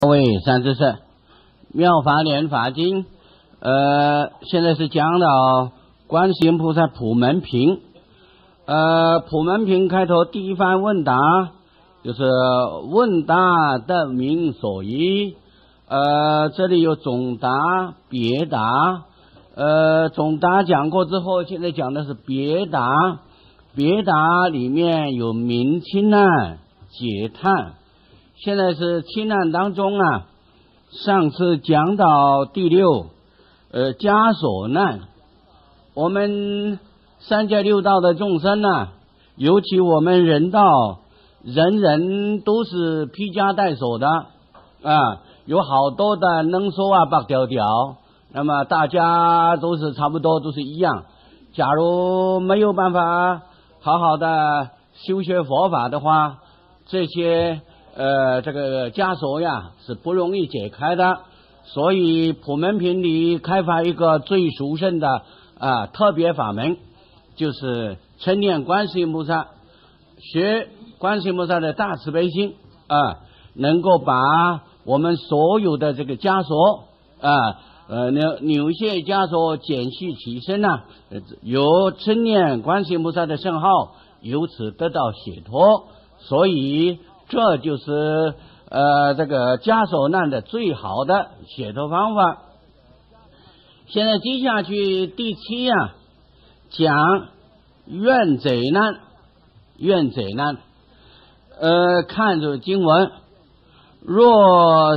各位善知识，妙法莲法经，现在是讲到观世音菩萨普门品。普门品开头第一番问答，就是问答的名所依。这里有总答、别答。总答讲过之后，现在讲的是别答。别答里面有明清难、解叹。现在是清难当中啊，上次讲到第六，枷锁难。我们三界六道的众生呢，尤其我们人道，人人都是披枷带锁的啊，有好多的能说啊白条条，那么大家都是差不多都是一样。假如没有办法好好的修学佛法的话，这些这个枷锁呀是不容易解开的。所以普门品里开发一个最殊胜的特别法门，就是称念观世音菩萨，学观世音菩萨的大慈悲心能够把我们所有的这个枷锁扭卸枷锁，减去其身由称念观世音菩萨的圣号，由此得到解脱。所以这就是这个枷锁难的最好的解脱方法。现在接下去第七讲怨贼难。怨贼难，看着经文，若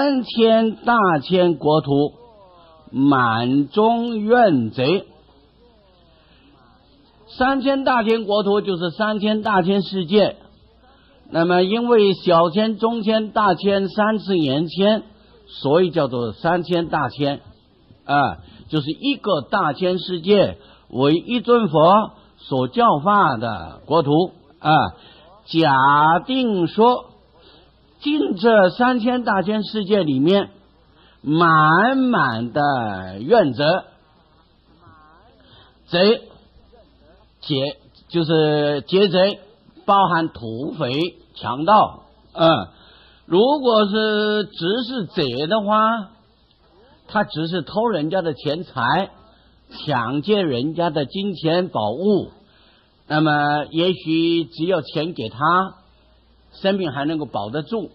3000大千国土满中怨贼。3000大千国土就是3000大千世界。那么因为小千、中千、大千3次延千，所以叫做3000大千就是一个大千世界为一尊佛所教化的国土假定说进这3000大千世界里面满满的怨贼，贼就是劫贼，包含土匪、强盗如果是只是贼的话，他只是偷人家的钱财，抢劫人家的金钱宝物，那么也许只要钱给他，生命还能够保得住。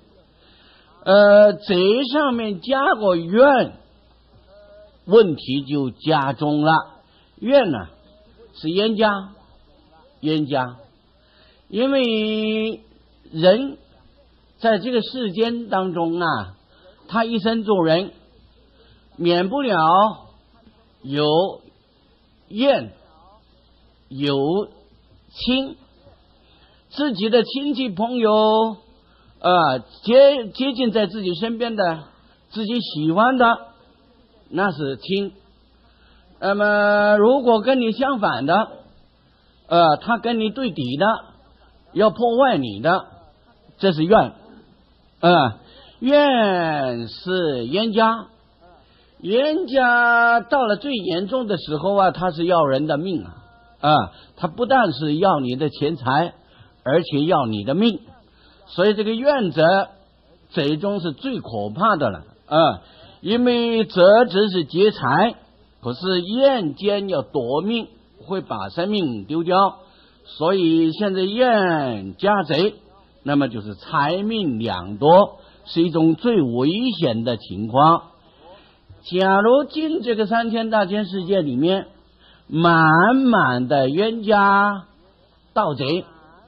贼上面加过怨，问题就加重了。怨呢是冤家，因为人在这个世间当中他一生做人免不了有怨有亲，自己的亲戚朋友接近在自己身边的，自己喜欢的，那是亲。那么如果跟你相反的他跟你对敌的，要破坏你的，这是怨怨是冤家。冤家到了最严重的时候他是要人的命他不但是要你的钱财，而且要你的命。所以这个怨者最终是最可怕的了因为则只是劫财，可是怨奸要夺命，会把生命丢掉。所以现在怨加贼，那么就是财命两夺，是一种最危险的情况。假如进这个3000大千世界里面满满的冤家盗贼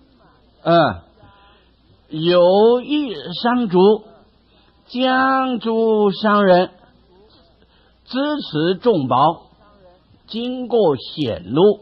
有一商主将诸商人支持众宝，经过显露，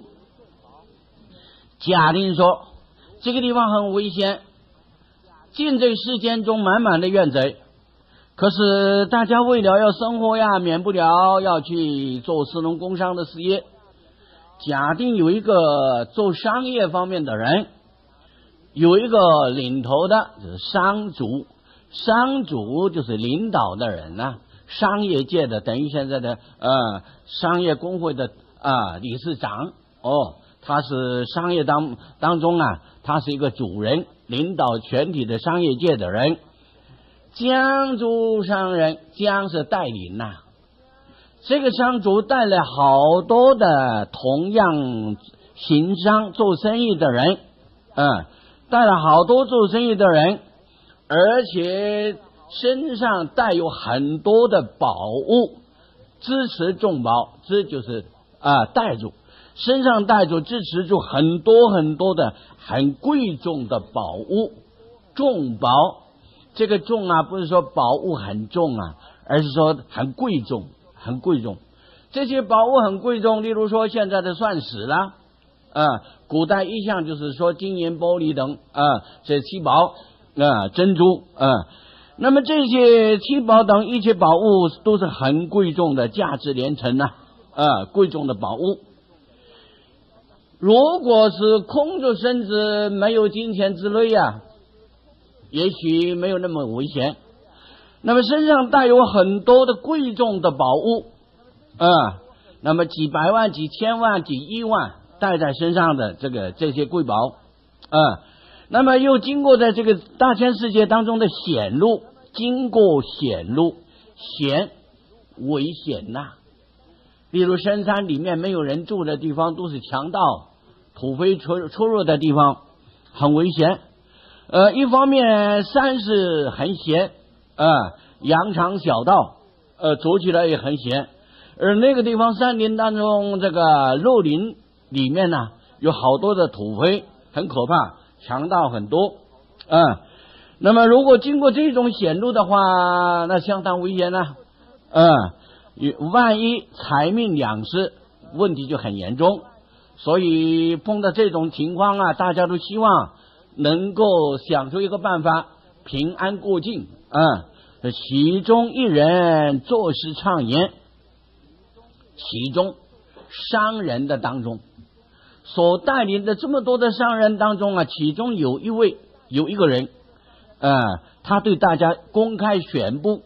假定说这个地方很危险，进这个世间中满满的怨贼，可是大家为了要生活免不了要去做士农工商的事业。假定有一个做商业方面的人，有一个领头的就是商主，商主就是领导的人商业界的，等于现在的商业工会的理事长他是商业当中他是一个主人，领导全体的商业界的人。 江族商人，江是带领呐、这个商族带来好多的同样行商做生意的人，带了好多做生意的人，而且身上带有很多的宝物，支持重宝，这就是带住，身上带着支持住很多很多的很贵重的宝物，重宝。这个重不是说宝物很重而是说很贵重，很贵重。这些宝物很贵重，例如说现在的钻石啦，古代一向就是说金银玻璃等这七宝珍珠那么这些七宝等一切宝物都是很贵重的，价值连城贵重的宝物。如果是空着身子没有金钱之类也许没有那么危险。那么身上带有很多的贵重的宝物那么几百万几千万几亿万带在身上的这些贵宝那么又经过在这个大千世界当中的显露，经过显露，险危险例如深山里面没有人住的地方，都是强盗土匪出入的地方，很危险一方面山是很险羊肠小道走起来也很险，而那个地方山林当中这个肉林里面有好多的土匪，很可怕，强盗很多那么如果经过这种险路的话，那相当危险万一财命两失，问题就很严重。所以碰到这种情况大家都希望能够想出一个办法，平安过境其中一人作诗畅言，其中商人的当中所带领的这么多的商人当中其中有一个人他对大家公开宣布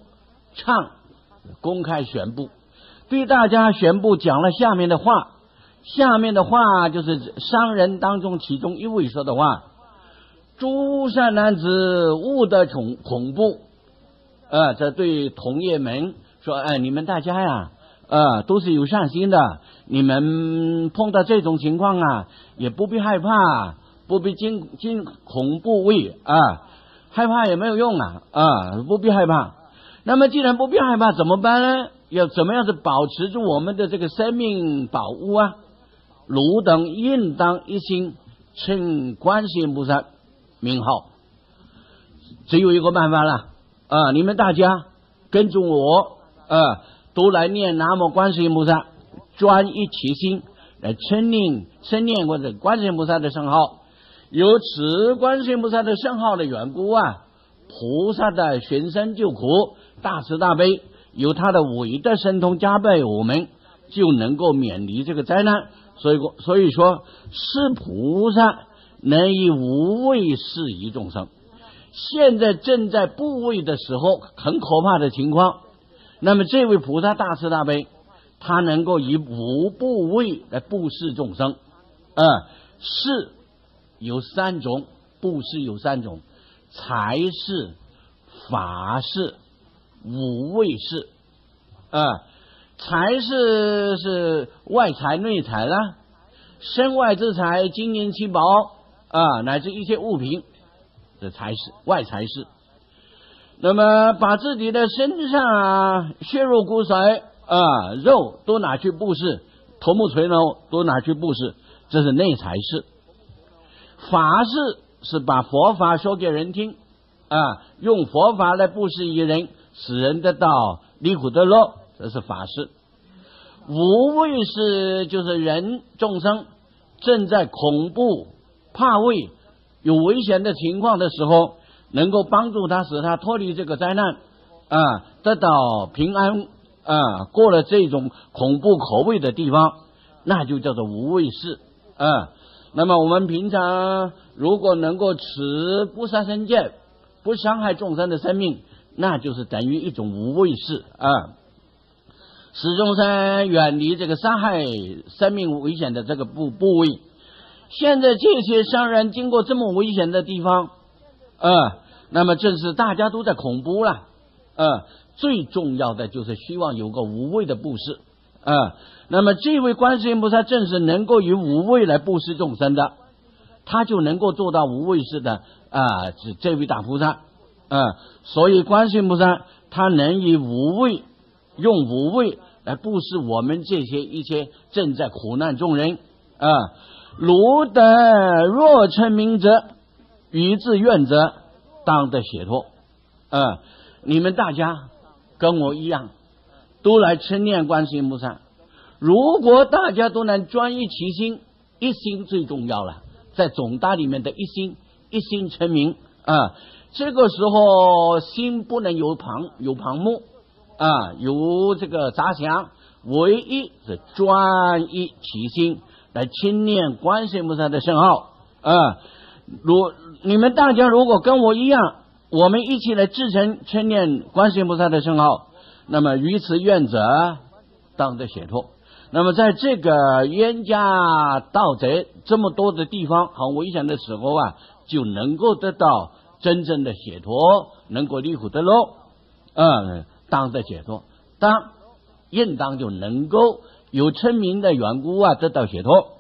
对大家宣布讲了下面的话就是商人当中其中一位说的话：诸善男子勿得恐怖这对同业们说你们大家都是有善心的，你们碰到这种情况也不必害怕，不必惊恐怖畏害怕也没有用不必害怕。那么既然不必害怕怎么办呢？要怎么样子保持住我们的这个生命宝物汝等应当一心称观世音菩萨名号，只有一个办法了你们大家跟着我都来念南无观世音菩萨，专一其心来称念或者观世音菩萨的圣号。由此观世音菩萨的圣号的缘故菩萨的寻声救苦，大慈大悲，由他的伟大神通加倍，我们就能够免离这个灾难。所以说是菩萨能以无畏施于众生。现在正在怖畏的时候，很可怕的情况，那么这位菩萨大慈大悲，他能够以无怖畏来布施众生是有三种，布施有三种：财施、法施、无畏施财施是外财内财啦，身外之财，金银七宝乃至一切物品，这财施，外财施。那么把自己的身上血肉骨髓肉都拿去布施，头目垂头都拿去布施，这是内财施。法施是把佛法说给人听用佛法来布施一人，使人得到离苦得乐，这是法施。无畏施就是人众生正在恐怖怕畏有危险的情况的时候，能够帮助他，使他脱离这个灾难得到平安过了这种恐怖可畏的地方，那就叫做无畏施那么我们平常如果能够持不杀生戒，不伤害众生的生命，那就是等于一种无畏施使众生远离这个杀害生命危险的这个部位。现在这些商人经过这么危险的地方那么正是大家都在恐怖了，最重要的就是希望有个无畏的布施，那么这位观世音菩萨正是能够以无畏来布施众生的，他就能够做到无畏式的这位大菩萨，所以观世音菩萨他能以无畏，用无畏来布施我们这些一切正在苦难众人，汝等若称名者，于自愿者，当得解脱。你们大家跟我一样，都来称念观世音菩萨。如果大家都能专一其心，一心最重要了，在总大里面的一心，一心成名这个时候心不能有旁目有这个杂想，唯一是专一其心来亲念观世音菩萨的圣号。你们大家如果跟我一样，我们一起来至诚称念观世音菩萨的圣号，那么于此愿者，当得解脱。那么在这个冤家盗贼这么多的地方很危险的时候就能够得到真正的解脱，能够离苦得乐，当得解脱，应当就能够有称名的缘故得到解脱。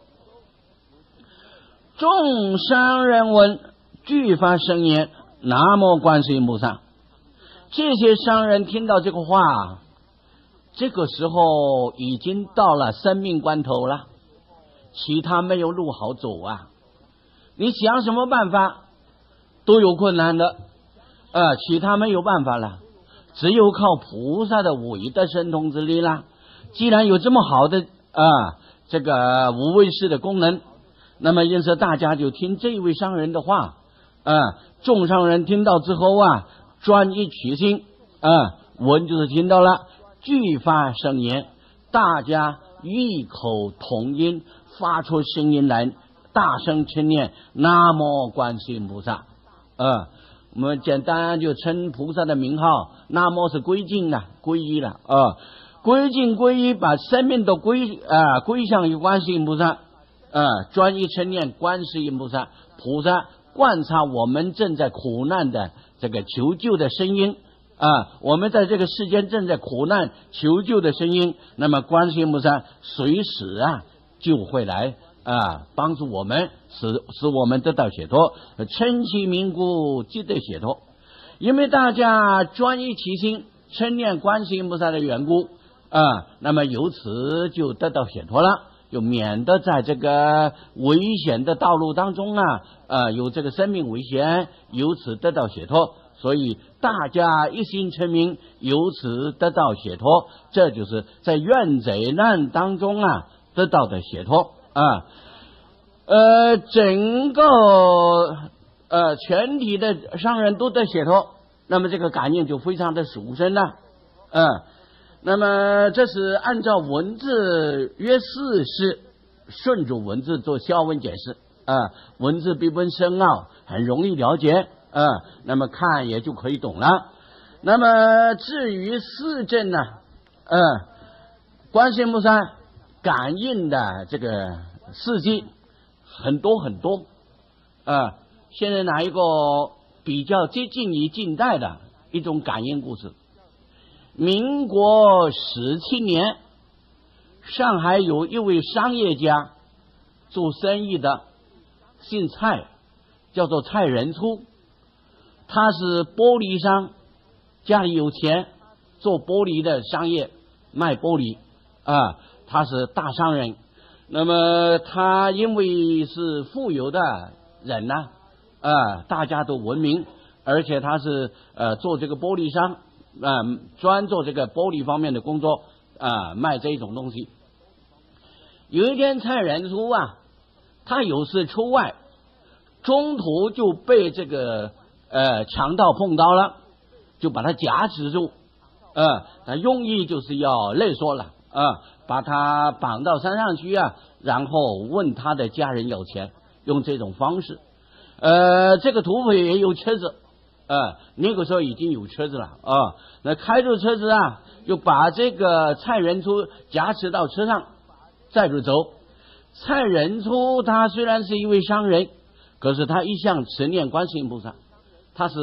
众商人闻，俱发声言：南无观世音菩萨。这些商人听到这个话，这个时候已经到了生命关头了，其他没有路好走你想什么办法都有困难的，其他没有办法了，只有靠菩萨的伟大神通之力啦。既然有这么好的这个无畏式的功能，那么因此大家就听这位商人的话，众商人听到之后专一取心，闻就是听到了，俱发声言，大家异口同音发出声音来，大声称念南无观世音菩萨。我们简单就称菩萨的名号，南无是归敬了，皈依了归敬皈依，把生命都归向于观世音菩萨，专一称念观世音菩萨。菩萨观察我们正在苦难的这个求救的声音，我们在这个世间正在苦难求救的声音，那么观世音菩萨随时就会来帮助我们，使我们得到解脱，称其名故，即得解脱。因为大家专一其心，称念观世音菩萨的缘故，那么由此就得到解脱了，就免得在这个危险的道路当中有这个生命危险，由此得到解脱。所以大家一心称名，由此得到解脱，这就是在怨贼难当中得到的解脱整个全体的商人都得解脱，那么这个感应就非常的殊胜了。那么这是按照文字约四是顺着文字做消文解释文字比文深奥，很容易了解那么看也就可以懂了。那么至于四正呢观世音菩萨感应的这个事迹很多很多现在拿一个比较接近于近代的一种感应故事。民国17年，上海有一位商业家做生意的，姓蔡，叫做蔡仁初。他是玻璃商，家里有钱，做玻璃的商业，卖玻璃他是大商人。那么他因为是富有的人大家都闻名，而且他是做这个玻璃商专做这个玻璃方面的工作卖这种东西。有一天蔡仁初他有事出外，中途就被这个强盗碰到了，就把他夹持住他用意就是要勒索了把他绑到山上去然后问他的家人要钱，用这种方式这个土匪也有车子那个时候已经有车子了那开着车子就把这个蔡仁初夹持到车上载着走。蔡仁初他虽然是一位商人，可是他一向持念观世音菩萨，他是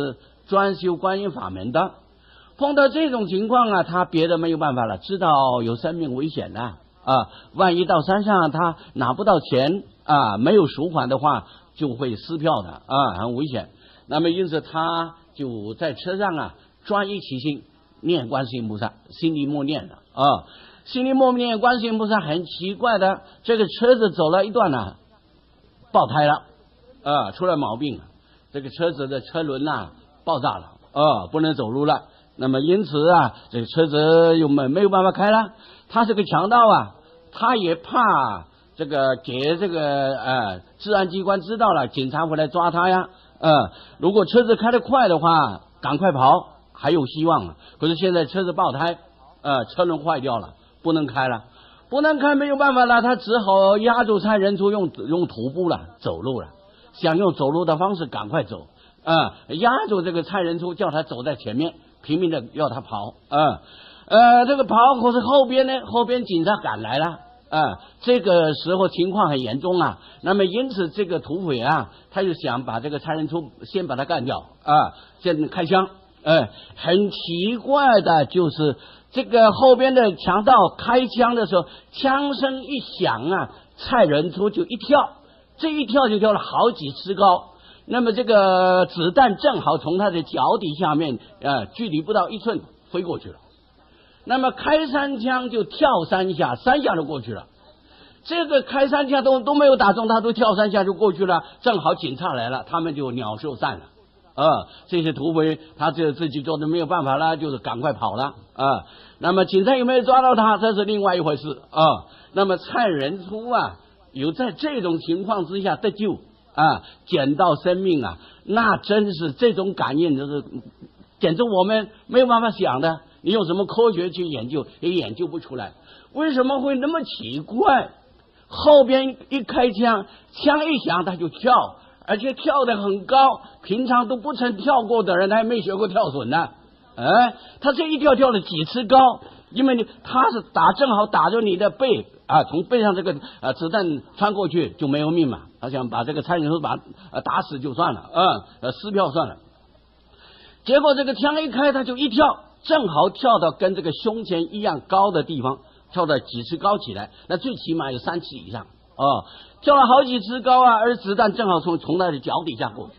专修观音法门的。碰到这种情况啊，他别的没有办法了，知道有生命危险了啊，万一到山上他拿不到钱啊，没有赎还的话，就会撕票的啊，很危险。那么因此他就在车上啊，专一起心念观世音菩萨，心里默念的啊，心里默念观世音菩萨。很奇怪的，这个车子走了一段呢，爆胎了啊，出了毛病了，这个车子的车轮啊爆炸了啊，不能走路了。那么因此啊，这个车子又没有办法开了。他是个强盗啊，他也怕这个给这个治安机关知道了，警察会来抓他呀。如果车子开得快的话，赶快跑还有希望了。可是现在车子爆胎，车轮坏掉了，不能开了，不能开没有办法了，他只好压住蔡仁初用徒步了，走路了，想用走路的方式赶快走。压住这个蔡仁初，叫他走在前面，拼命的要他跑。这个跑，可是后边呢，后边警察赶来了。这个时候情况很严重啊。那么因此这个土匪啊，他就想把这个蔡仁初先把他干掉先开枪。很奇怪的就是这个后边的强盗开枪的时候，枪声一响啊，蔡仁初就一跳，这一跳就跳了好几尺高。那么这个子弹正好从他的脚底下面距离不到1寸飞过去了。那么开3枪就跳3下，3下就过去了。这个开3枪都没有打中，他都跳3下就过去了。正好警察来了，他们就鸟兽散了。这些土匪他自己做的没有办法了，就是赶快跑了。那么警察有没有抓到他，这是另外一回事。那么蔡仁初啊，有在这种情况之下得救捡到生命啊，那真是这种感应，就是简直我们没有办法想的。你用什么科学去研究也研究不出来，为什么会那么奇怪？后边一开枪，枪一响他就跳，而且跳得很高，平常都不曾跳过的人，他还没学过跳绳呢。他这一跳跳了几尺高，因为他是正好打着你的背从背上这个子弹穿过去就没有命嘛。他想把这个蔡仁初打死就算了撕票算了。结果这个枪一开，他就一跳，正好跳到跟这个胸前一样高的地方，跳到几尺高起来，那最起码有3尺以上跳了好几尺高而子弹正好从他的脚底下过去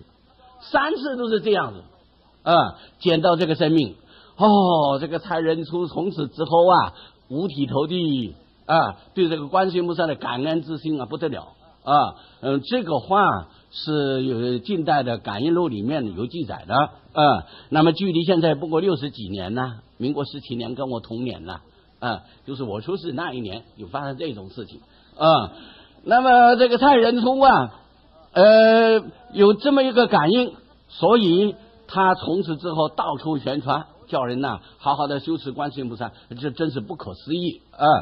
，3次都是这样子捡到这个生命。这个蔡仁初从此之后五体投地对这个观世音菩萨的感恩之心不得了这个话是有近代的感应录里面有记载的那么距离现在不过60几年呢，民国17年跟我同年了就是我出世那一年有发生这种事情那么这个蔡仁初有这么一个感应，所以他从此之后到处宣传，叫人好好的修持观世音菩萨，这真是不可思议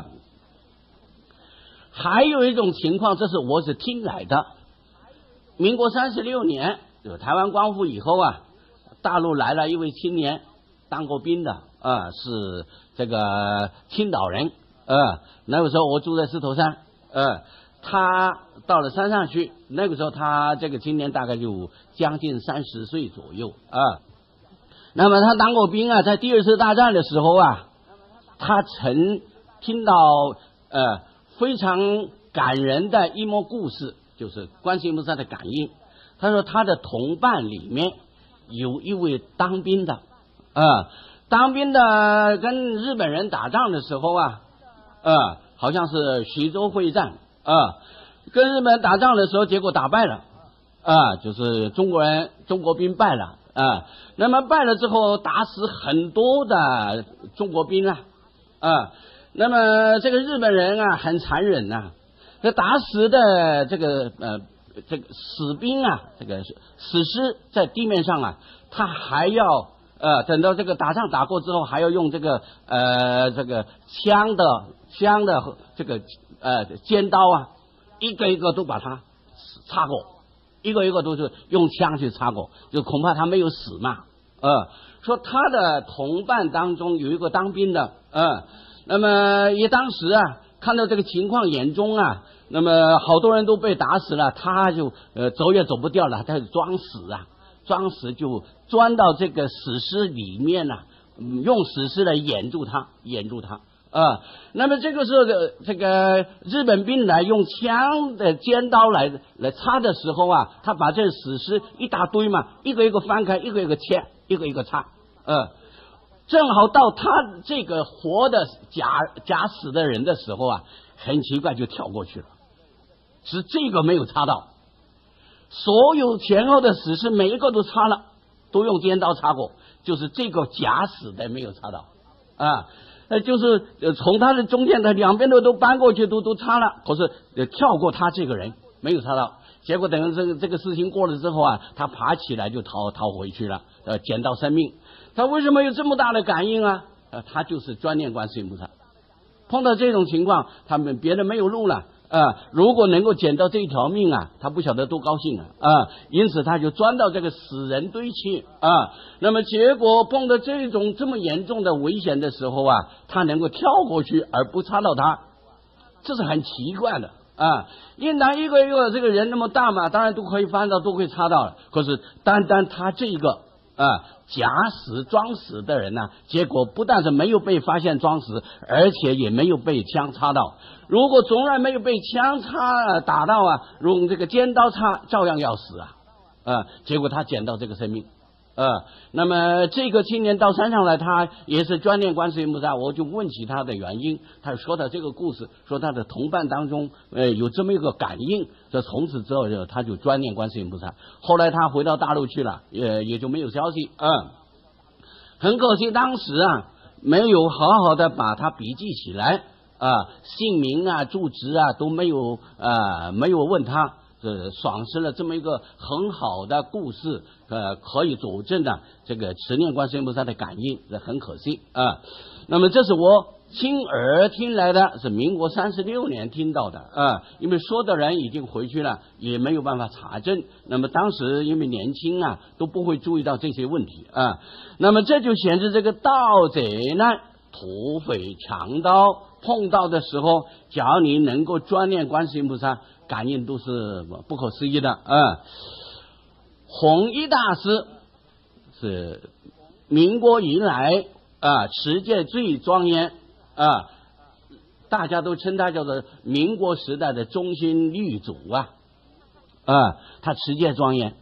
还有一种情况，这是我是听来的，民国36年台湾光复以后大陆来了一位青年，当过兵的是这个青岛人那个时候我住在狮头山他到了山上去，那个时候他这个青年大概就将近30岁左右那么他当过兵在第2次大战的时候他曾听到非常感人的一幕故事，就是观世音菩萨的感应。他说他的同伴里面有一位当兵的当兵的跟日本人打仗的时候好像是徐州会战跟日本人打仗的时候，结果打败了就是中国兵败了那么败了之后打死很多的中国兵那么这个日本人很残忍这打死的这个死兵这个死尸在地面上他还要等到这个打仗打过之后，还要用这个枪的这个尖刀一个一个都把它插过，一个一个都是用枪去插过，就恐怕他没有死嘛说他的同伴当中有一个当兵的那么也当时看到这个情况严重那么好多人都被打死了，他就走也走不掉了，他就装死庄实就钻到这个死尸里面啊，用死尸来掩住他。那么这个时候这个日本兵来用枪的尖刀来插的时候啊，他把这死尸一大堆嘛，一个一个翻开，一个一个切，一个一个插，正好到他这个活的假死的人的时候啊，很奇怪就跳过去了，是这个没有插到，所有前后的死尸每一个都插了，都用尖刀插过，就是这个假死的没有插到就是从他的中间的两边都搬过去，都插了，可是跳过他这个人没有插到，结果等这个事情过了之后啊，他爬起来就逃回去了，捡到生命。他为什么有这么大的感应啊？他就是专念观世音菩萨。碰到这种情况，他们别人没有路了如果能够捡到这一条命啊，他不晓得多高兴因此他就钻到这个死人堆去那么结果碰到这么严重的危险的时候啊，他能够跳过去而不插到他，这是很奇怪的应当一个这个人那么大嘛，当然都可以翻到，都可以插到了，可是单他这个假死装死的人呢，结果不但是没有被发现装死，而且也没有被枪插到。如果从来没有被枪打到用这个尖刀插，照样要死结果他捡到这个生命那么这个青年到山上来，他也是专念观世音菩萨，我就问起他的原因，他说到这个故事，说他的同伴当中有这么一个感应，这从此之后他就专念观世音菩萨。后来他回到大陆去了，也就没有消息很可惜当时没有好好的把他笔记起来姓名住址都没有问他，丧失了这么一个很好的故事可以佐证的这个持念观世音菩萨的感应，这很可惜那么这是我亲耳听来的，是民国36年听到的因为说的人已经回去了，也没有办法查证，那么当时因为年轻都不会注意到这些问题那么这就显示这个盗贼呢，土匪强盗碰到的时候，假如你能够专念观世音菩萨，感应都是不可思议的弘一大师是民国以来持戒最庄严大家都称他叫做民国时代的中心律祖他持戒庄严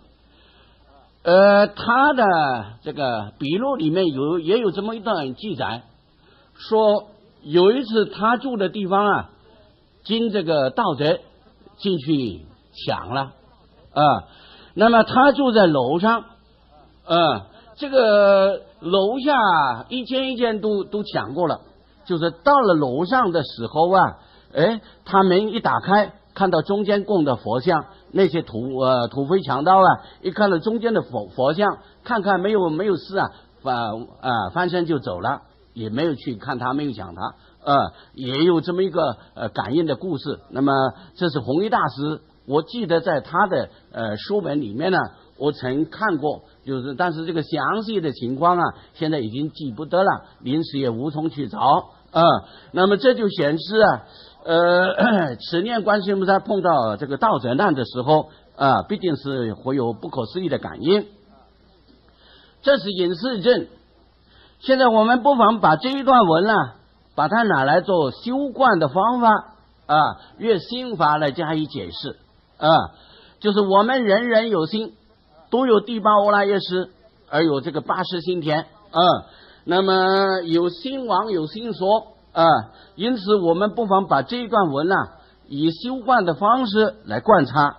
他的这个笔录里面也有这么一段记载，说有一次他住的地方经这个盗贼进去抢了那么他住在楼上这个楼下一间一间都抢过了，就是到了楼上的时候他门一打开，看到中间供的佛像，那些土匪强盗一看到中间的佛像，看看没有事翻身就走了，也没有去看他，没有抢他也有这么一个感应的故事。那么这是弘一大师，我记得在他的书本里面呢，我曾看过，但是这个详细的情况现在已经记不得了，临时也无从去找那么这就显示持念观世音菩萨碰到这个盗贼难的时候必定是会有不可思议的感应，这是引示证。现在我们不妨把这一段文把它拿来做修观的方法越心法来加以解释就是我们人人有心，都有第八阿赖耶识，而有这个八识心田那么有心王有心所因此我们不妨把这一段文以修观的方式来观察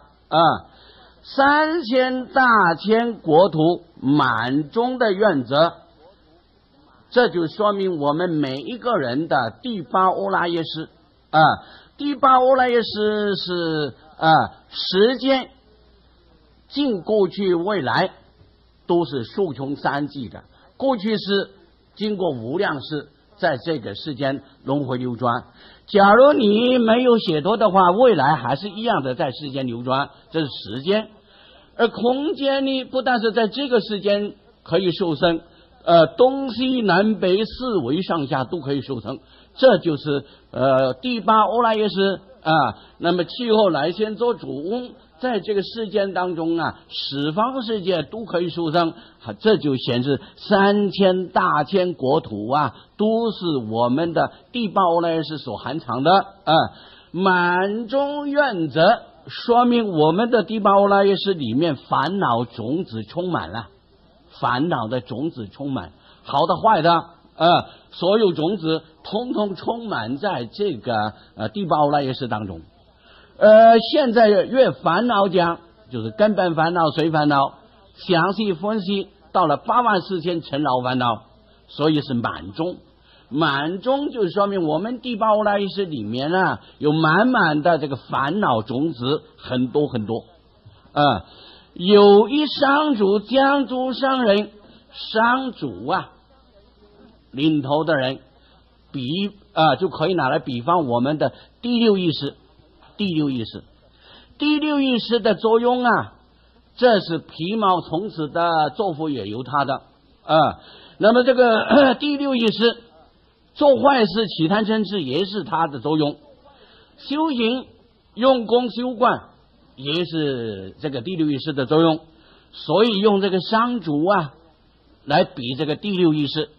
3000大千国土满中的原则，这就说明我们每一个人的第八阿赖耶识第八阿赖耶识是时间尽过去未来都是数穷三际的，过去是经过无量世在这个世间轮回流转，假如你没有解脱的话，未来还是一样的在世间流转，这是时间。而空间呢，不但是在这个世间可以受生东西南北四维上下都可以受生，这就是第八阿赖耶识那么气候来先做主， 在这个世间当中啊，十方世界都可以出生，这就显示3000大千国土啊，都是我们的地报阿赖耶识所含藏的满中愿者，说明我们的地报阿赖耶识里面烦恼种子充满了，烦恼的种子充满，好的坏的所有种子统统充满在这个地报阿赖耶识当中。现在越烦恼讲，就是根本烦恼、随烦恼，详细分析到了84000尘劳烦恼，所以是满中。满中就说明我们地报阿赖耶识里面啊，有满满的这个烦恼种子，很多很多。有一商主将诸商人，商主啊，领头的人，就可以拿来比方我们的第六意识。第六意识，第六意识的作用啊，这是皮毛从此的作福也有它的那么这个第六意识做坏事、起贪嗔痴也是它的作用，修行用功修观也是这个第六意识的作用，所以用这个商主啊来比这个第六意识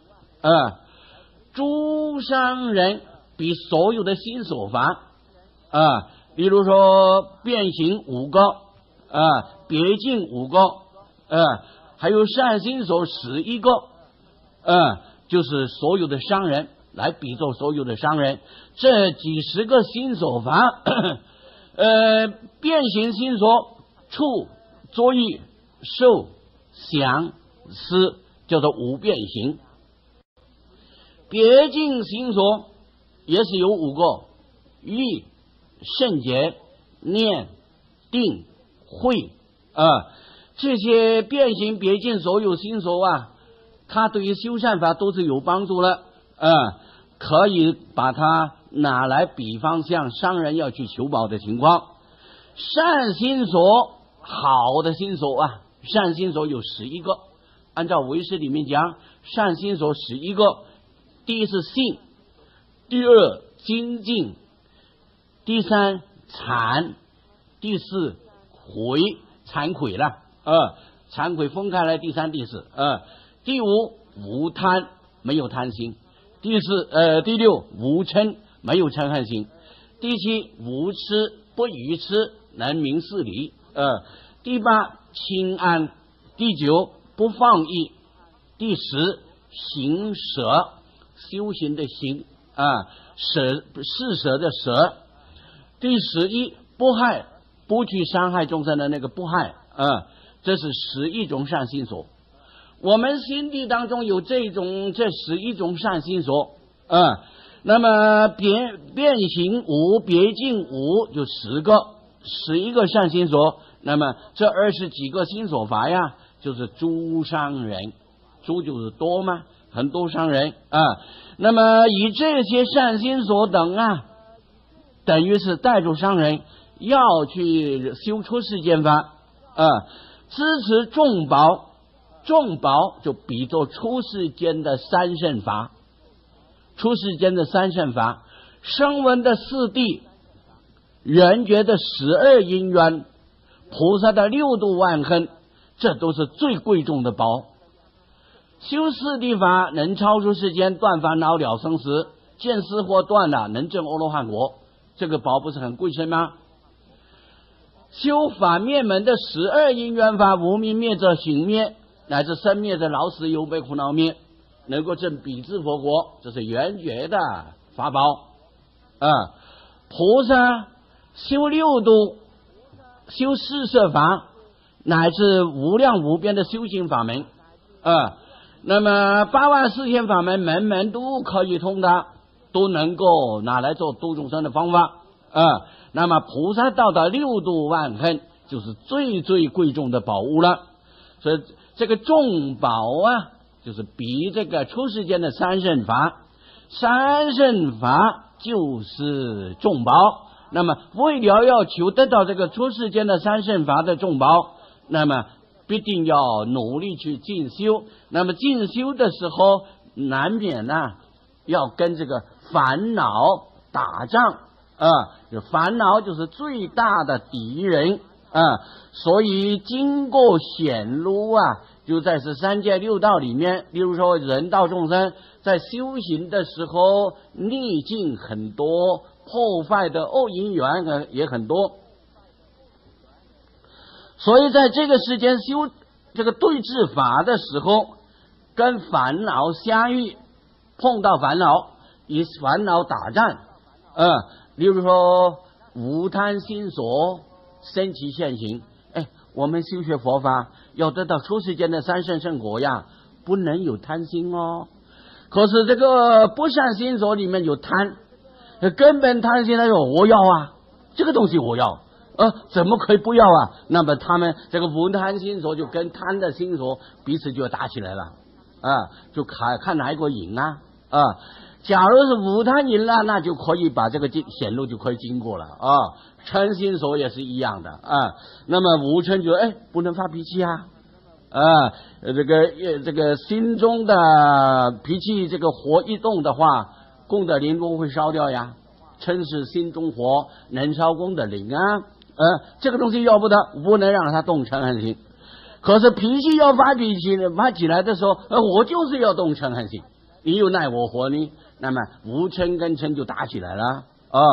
诸商人比所有的心所法例如说变形5个别境5个还有善心所11个就是所有的商人来比作所有的商人，这几十个心所法变形心所触作意受想思叫做5变形，别境心所也是有5个，意圣洁、念、定、慧这些变形别境所有心所啊，它对于修善法都是有帮助了可以把它拿来比方像商人要去求宝的情况。善心所，好的心所啊，善心所有11个，按照唯识里面讲，善心所11个，第一是信，第二精进，第三惭，第四悔，惭愧了惭愧分开来，第三第四第五无贪，没有贪心，第六无嗔，没有嗔恨心，第七无痴，不愚痴，能明事理第八清安，第九不放逸，第十行舍，修行的行施舍的舍，第11不害，不去伤害众生的那个不害这是11种善心所。我们心地当中有这11种善心所那么变形5别境5就10个，11个善心所，那么这20几个心所法呀，就是诸商人，诸就是多嘛，很多商人那么以这些善心所等等于是带住商人要去修出世间法支持众宝，众宝就比作出世间的三圣法，出世间的三圣法，声闻的4谛，缘觉的12因缘，菩萨的6度万恨，这都是最贵重的宝。修4谛法能超出世间，断烦恼了生死，见思惑断了，能证阿罗汉果，这个宝不是很贵深吗？修反灭门的12因缘法，无明灭者行灭，乃至生灭者老死忧悲苦恼灭，能够证彼智佛国，这是缘觉的法宝菩萨修6度，修四摄法，乃至无量无边的修行法门那么84000法门，门门都可以通达，都能够拿来做度众生的方法那么菩萨道的6度万恨，就是最最贵重的宝物了。所以这个众宝就是比这个出世间的三圣法，三圣法就是众宝。那么为了要求得到这个出世间的三圣法的众宝，那么必定要努力去进修。那么进修的时候，难免要跟这个烦恼打仗烦恼就是最大的敌人所以经过显露啊，就在是三界六道里面，例如说人道众生在修行的时候，逆境很多，破坏的恶因缘也很多，所以在这个时间修这个对治法的时候，跟烦恼相遇，碰到烦恼，与烦恼打战，例如说无贪心所升起现行。我们修学佛法要得到出世间的三圣圣果呀，不能有贪心哦。可是这个不善心所里面有贪，根本贪心，他说我要啊，这个东西我要，怎么可以不要啊？那么他们这个无贪心所就跟贪的心所彼此就要打起来了，就看哪一个赢啊。假如是无贪赢了，那就可以把这个显露就可以经过了啊。嗔心所也是一样的那么无嗔就不能发脾气啊，这个心中的脾气这个火一动的话，功德林都会烧掉呀。嗔是心中火，能烧功德林啊，这个东西要不得，不能让它动嗔恨心。可是脾气要发起来的时候，我就是要动嗔恨心，你又奈我何呢？那么无嗔跟嗔就打起来了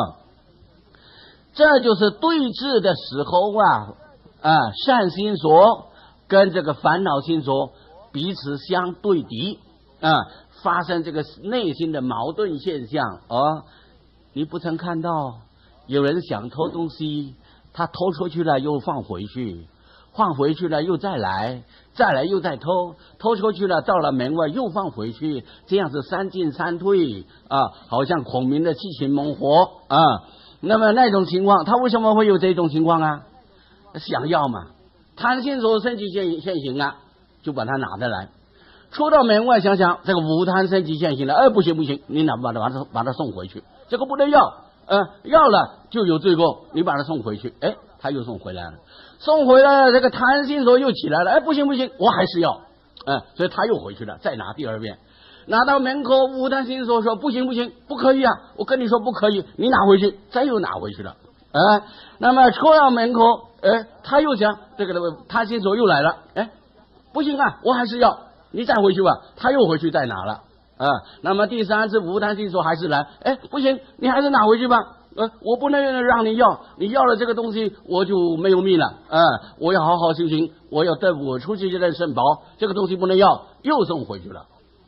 这就是对峙的时候善心所跟这个烦恼心所彼此相对敌发生这个内心的矛盾现象你不曾看到有人想偷东西，他偷出去了又放回去，放回去了又再来又再偷出去了到了门外又放回去，这样是三进三退好像孔明的七擒猛火那么那种情况，他为什么会有这种情况啊？想要嘛，贪心所升起现行就把它拿得来，出到门外想想这个无贪升起现行了，不行，你哪把它送回去，这个不能要要了就有罪过，你把它送回去，他又送回来了，这个贪心所又起来了，不行，我还是要所以他又回去了，再拿第二遍，拿到门口无贪心所说不行，不可以我跟你说不可以，你拿回去，再又拿回去了那么出到门口他又想这个贪心所又来了不行我还是要，你再回去吧，他又回去再拿了那么第三次无贪心所还是来不行，你还是拿回去吧我不能让你要，你要了这个东西我就没有命了我要好好修行，我要得我出去这的圣宝，这个东西不能要，又送回去了。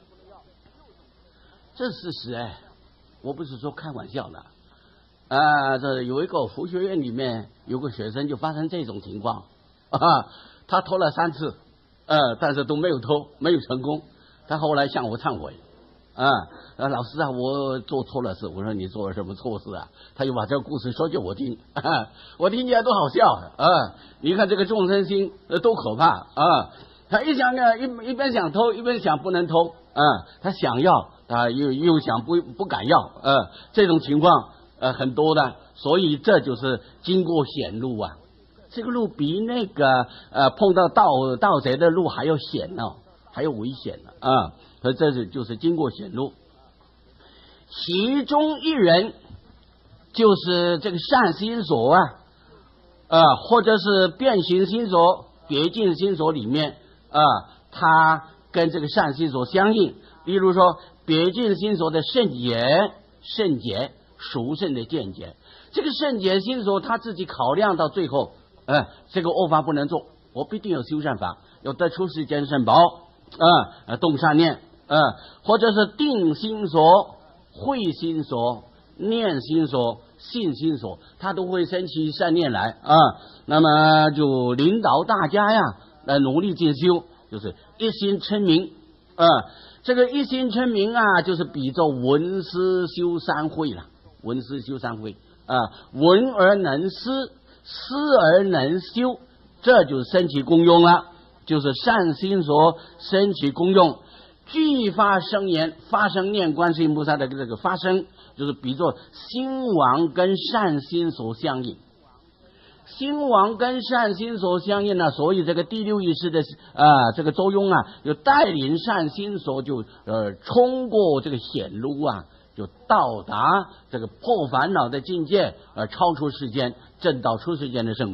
这事实我不是说开玩笑的这有一个佛学院里面有个学生就发生这种情况他偷了3次但是都没有偷，没有成功，他后来向我忏悔老师我做错了事。我说你做了什么错事他就把这个故事说给我听我听起来都好笑你看这个众生心多可怕他一想一边想偷，一边想不能偷他想要又想不敢要这种情况很多的，所以这就是经过险路这个路比那个碰到盗贼的路还要险还要危险所以这就是经过险路。其中一人就是这个善心所或者是变形心所、别境心所里面它跟这个善心所相应。例如说别境心所的圣洁殊胜的见解，这个圣洁心所他自己考量到最后这个恶法不能做，我必定要修善法，要得出世间圣宝动善念或者是定心所、慧心所、念心所、信心所，他都会升起善念来那么就领导大家来努力进修，就是一心称名这个一心称名就是比作闻思修三慧了。闻思修三慧闻而能思，思而能修，这就是升起功用了，就是善心所升起功用。具发生言，发生念观世音菩萨的这个发生，就是比作心王跟善心所相应。心王跟善心所相应所以这个第六意识的这个作用就带领善心所就冲过这个险路就到达这个破烦恼的境界超出世间，证到出世间的圣果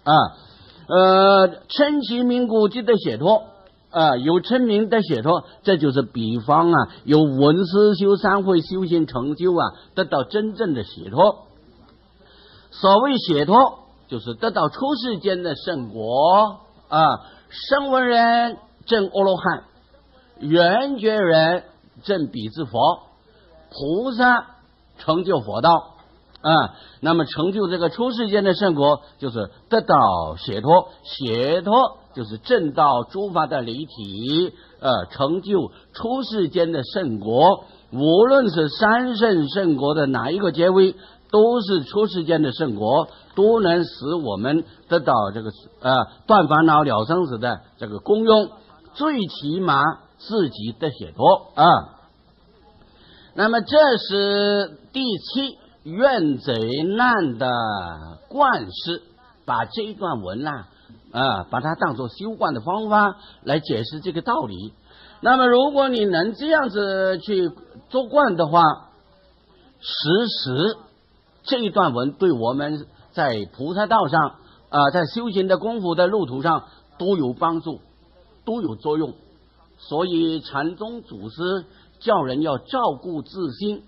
称其名故即得解脱有称名的解脱，这就是比方有闻思修三会修行成就得到真正的解脱。所谓解脱，就是得到出世间的圣果声闻人证阿罗汉，缘觉人证彼之佛，菩萨成就佛道那么成就这个出世间的圣果，就是得到解脱。解脱就是证到诸法的离体成就出世间的圣果。无论是三圣圣果的哪一个阶位，都是出世间的圣果，都能使我们得到这个断烦恼了生死的这个功用，最起码自己的解脱那么这是第七怨贼难的观事，把这一段文把它当作修观的方法来解释这个道理。那么如果你能这样子去做观的话，实这一段文对我们在菩萨道上在修行的功夫的路途上都有帮助，都有作用。所以禅宗祖师叫人要照顾自心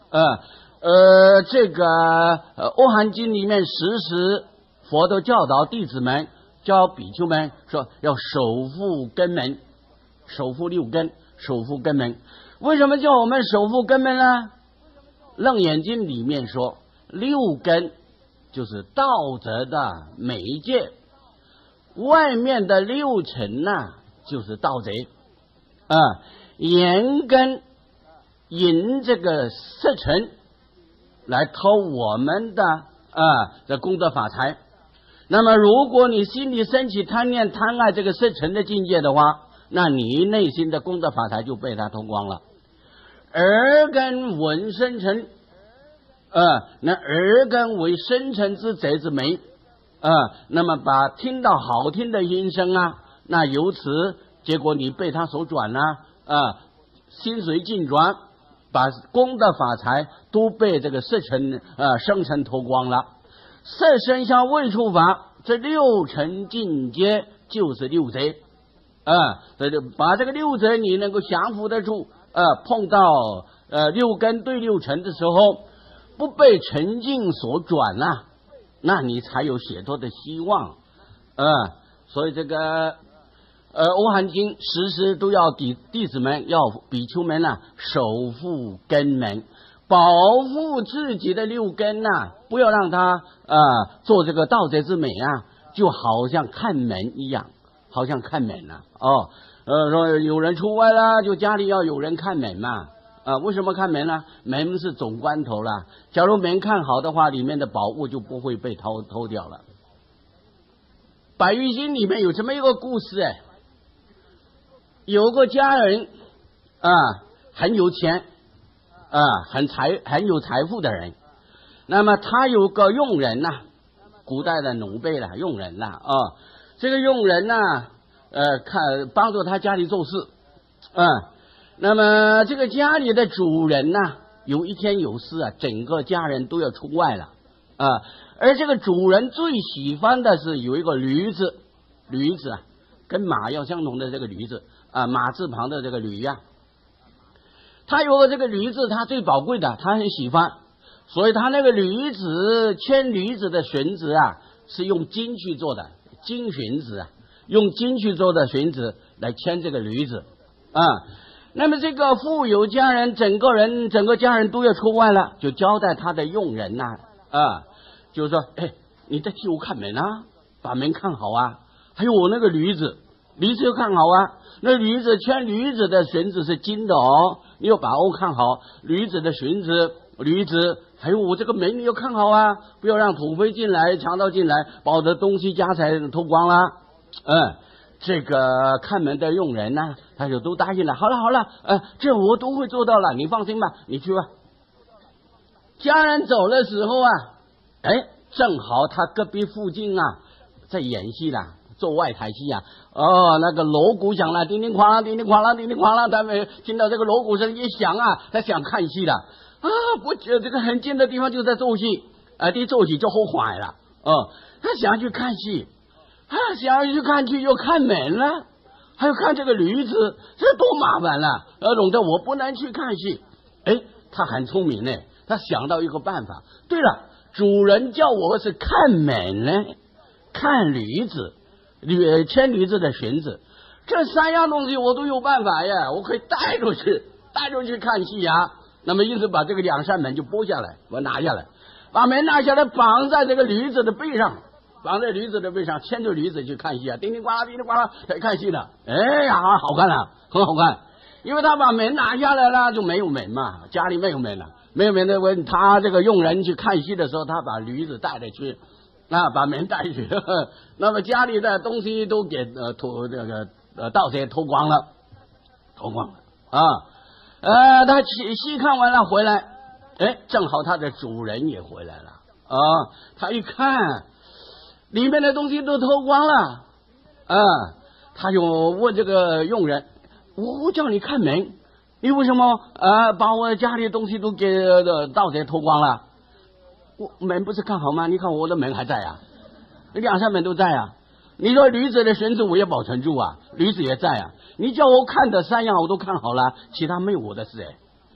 这个阿含经里面时佛都教导弟子们，教比丘们说要守护根门，守护六根，守护根门。为什么叫我们守护根门呢？楞严经里面说，六根就是道德的媒介，外面的六尘就是盗贼眼根引这个色尘来偷我们的这功德法财。那么如果你心里升起贪念贪爱这个色尘的境界的话，那你内心的功德法财就被他偷光了。耳根闻声尘那耳根为生尘之贼之媒那么把听到好听的音声那由此结果你被他所转心随境转，把功德法财都被这个色尘生尘偷光了。色身相未触法，这六尘境界就是六贼把这个六贼你能够降服得住碰到六根对六尘的时候不被尘境所转那你才有解脱的希望所以这个阿含经时都要弟子们要比丘们守护根门，保护自己的六根不要让他做这个盗贼之美就好像看门一样，好像看门说有人出外了，就家里要有人看门嘛为什么看门呢？门是总关头了，假如门看好的话，里面的宝物就不会被偷掉了。百喻经里面有这么一个故事有个家人很有钱很有财富的人，那么他有个佣人古代的奴婢佣人这个佣人帮助他家里做事那么这个家里的主人有一天有事整个家人都要出外了而这个主人最喜欢的是有一个驴子跟马要相同的这个驴子马字旁的这个驴他有个这个驴子，他最宝贵的，他很喜欢，所以他那个驴子牵驴子的绳子是用金去做的，金绳子用金去做的绳子来牵这个驴子那么这个富有家人整个家人都要出外了，就交代他的佣人就是说你在替我看门把门看好还有我那个驴子要看好那驴子牵驴子的绳子是金的你要把握看好驴子的绳子，驴子还有我这个门你要看好不要让土匪进来强盗进来把我的东西家财偷光了这个看门的佣人他就都答应了，好了这我都会做到了，你放心吧，你去吧。家人走的时候正好他隔壁附近在演戏了，做外台戏那个锣鼓响了，叮叮哐啷叮叮哐啷叮叮哐啷，他们听到这个锣鼓声一响他想看戏了不觉得这个很近的地方就在做戏一做戏就好坏了他想去看戏，想去看剧又看门了，还要看这个驴子，这多麻烦了，弄得我不能去看戏。他很聪明呢，他想到一个办法。对了，主人叫我是看门呢，看驴子，牵驴子的绳子，这3样东西我都有办法呀，我可以带出去看戏呀。那么因此把这个2扇门就拨下来，我拿下来，把门拿下来，绑在这个驴子的背上，牵着驴子去看戏啊，叮叮呱啦叮叮呱啦看戏了。好看了，很好看。因为他把门拿下来了，就没有门嘛，家里没有门了，没有门的问他这个佣人去看戏的时候，他把驴子带着去，把门带去，那么家里的东西都给盗贼偷光了他戏看完了回来，正好他的主人也回来了他一看里面的东西都偷光了他就问这个佣人，我叫你看门，你为什么把我家里的东西都给盗贼偷光了？我门不是看好吗？你看我的门还在啊，2扇门都在啊。你说驴子的绳子我也保存住啊，驴子也在啊。你叫我看的3样我都看好了，其他没有我的事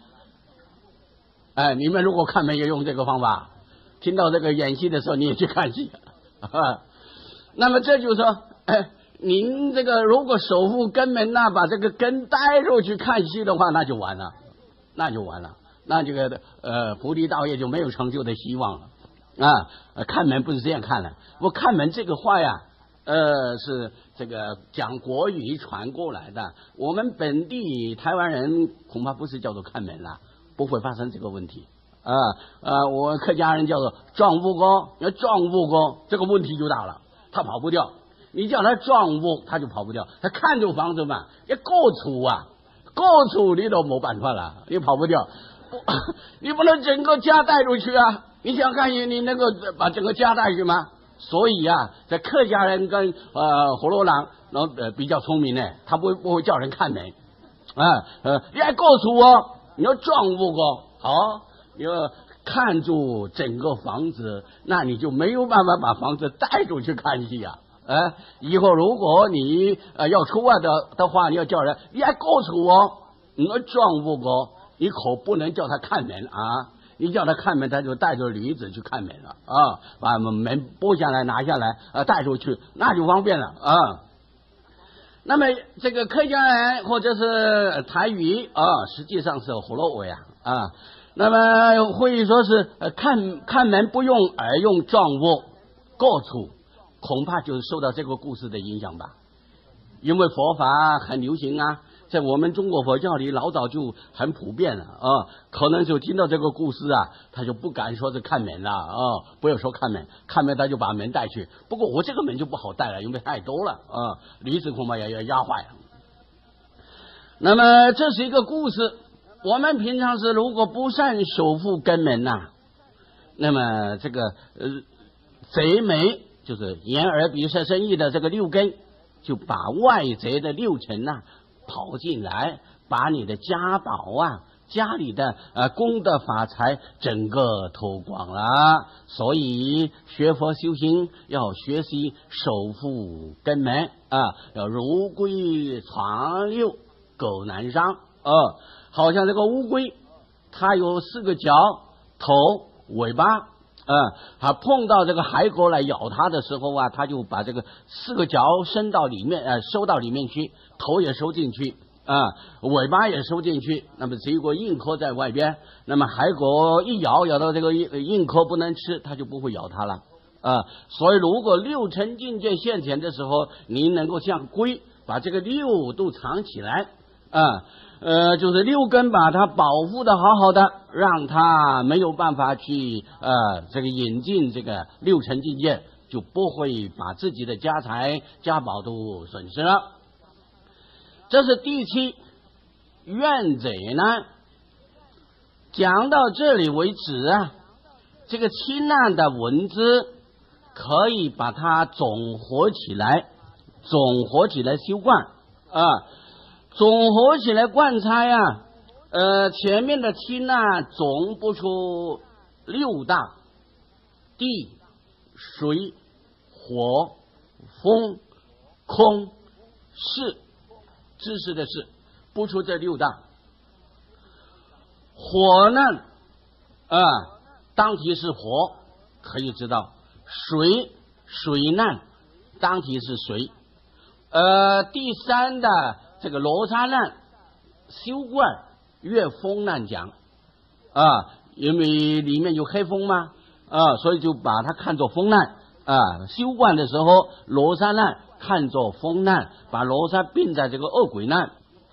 你们如果看门也用这个方法，听到这个演戏的时候你也去看戏那么这就是说您这个如果守护根门把这个根带出去看戏的话，那就完了，那这个菩提道业就没有成就的希望了看门不是这样看的，我看门这个话呀是这个讲国语传过来的，我们本地台湾人恐怕不是叫做看门了，不会发生这个问题我客家人叫做撞屋沟，这个问题就大了，他跑不掉。你叫他撞屋他就跑不掉，他看着房子嘛，过处你都没办法了，你跑不掉你不能整个家带出去啊，你想看你那个把整个家带去吗？所以这客家人跟火罗郎比较聪明呢，他不会叫人看门你还过处你要撞屋你要看住整个房子，那你就没有办法把房子带出去看戏以后如果你要出外的话，你要叫人你还过处你要撞屋你可不能叫他看门你叫他看门，他就带着驴子去看门了把门拨下来拿下来带出去，那就方便了那么这个客家人或者是台语实际上是火罗尾那么会说是看门不用而用撞屋过处，恐怕就是受到这个故事的影响吧，因为佛法很流行在我们中国佛教里老早就很普遍了可能就听到这个故事他就不敢说是看门了不要说看门他就把门带去，不过我这个门就不好带了，因为太多了驴子恐怕也要压坏了。那么这是一个故事，我们平常是如果不善守护根门那么这个贼眉就是眼耳鼻舌身意的这个6根，就把外贼的6尘跑进来，把你的家宝家里的功德法财整个偷光了。所以学佛修行要学习守护根门要如龟闯六，狗难伤好像这个乌龟，它有4个脚、头、尾巴它碰到这个海狗来咬它的时候它就把这个4个脚伸到里面收到里面去，头也收进去尾巴也收进去，那么只有个硬壳在外边，那么海狗一咬到这个硬壳不能吃，它就不会咬它了所以如果6尘境界现前的时候，你能够像龟把这个6都藏起来就是6根把它保护的好好的，让它没有办法去这个引进这个6尘境界，就不会把自己的家财家宝都损失了。这是第7。怨贼呢讲到这里为止这个清难的文字可以把它总合起来修观总合起来观察前面的清难总不出6大地水、火、风、空、识，知识的识，不出这六大。火难当体是火，可以知道。水难当体是水。第三的这个罗刹难修观越风难讲因为里面有黑风嘛所以就把它看作风难修观的时候罗刹难看作风难，把罗刹并在这个恶鬼难。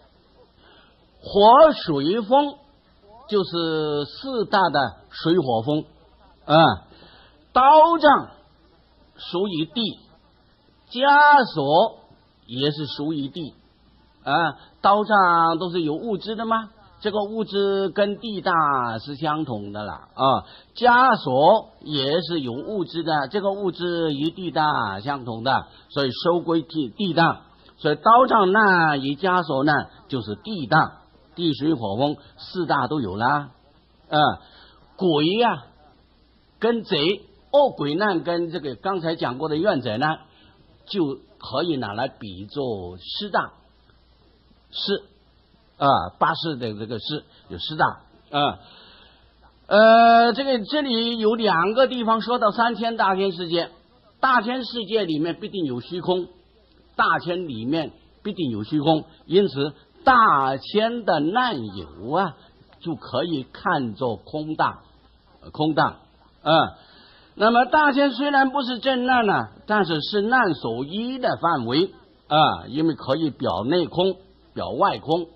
火水风就是四大的水火风刀杖属于地，枷锁也是属于地刀杖都是有物质的吗？这个物质跟地大是相同的了枷锁也是有物质的，这个物质与地大相同的，所以收归地大。所以刀杖难与枷锁难就是地大，地水火风四大都有啦鬼跟贼，恶鬼难跟这个刚才讲过的怨贼难就可以拿来比作四大是八识的这个识有四大这里有两个地方说到三千大千世界，大千世界里面必定有虚空，大千里面必定有虚空，因此大千的难有就可以看作空大那么大千虽然不是真难但是是难所依的范围因为可以表内空表外空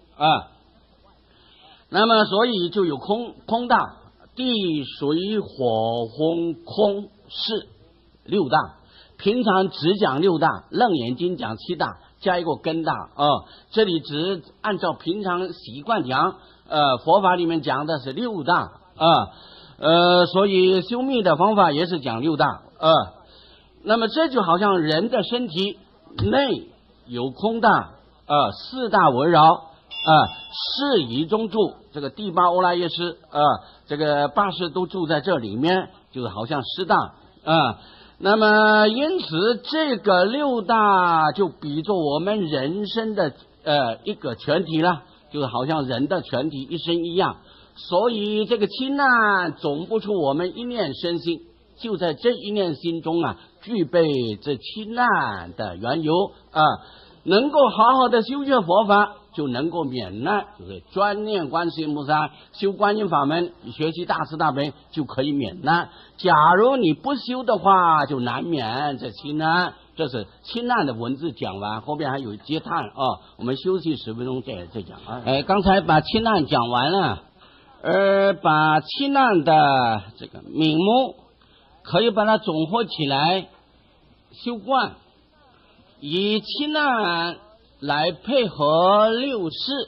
那么所以就有空大，地水火风空识六大，平常只讲六大，楞严经讲七大，加一个根大这里只按照平常习惯讲佛法里面讲的是六大所以修密的方法也是讲六大那么这就好像人的身体内有空大四大围绕是以中住，这个第八欧拉耶识这个八识都住在这里面，就是好像四大那么因此这个六大就比作我们人生的一个全体了，就是好像人的全体一生一样。所以这个亲难总不出我们一念身心，就在这一念心中具备这亲难的缘由能够好好的修学佛法，就能够免难，就是专念观世音菩萨，修观音法门，学习大慈大悲就可以免难。假如你不修的话，就难免这亲难。这是亲难的文字讲完，后边还有嗟叹我们休息10分钟再讲刚才把亲难讲完了，把亲难的这个名目可以把它总合起来修观，以亲难来配合六识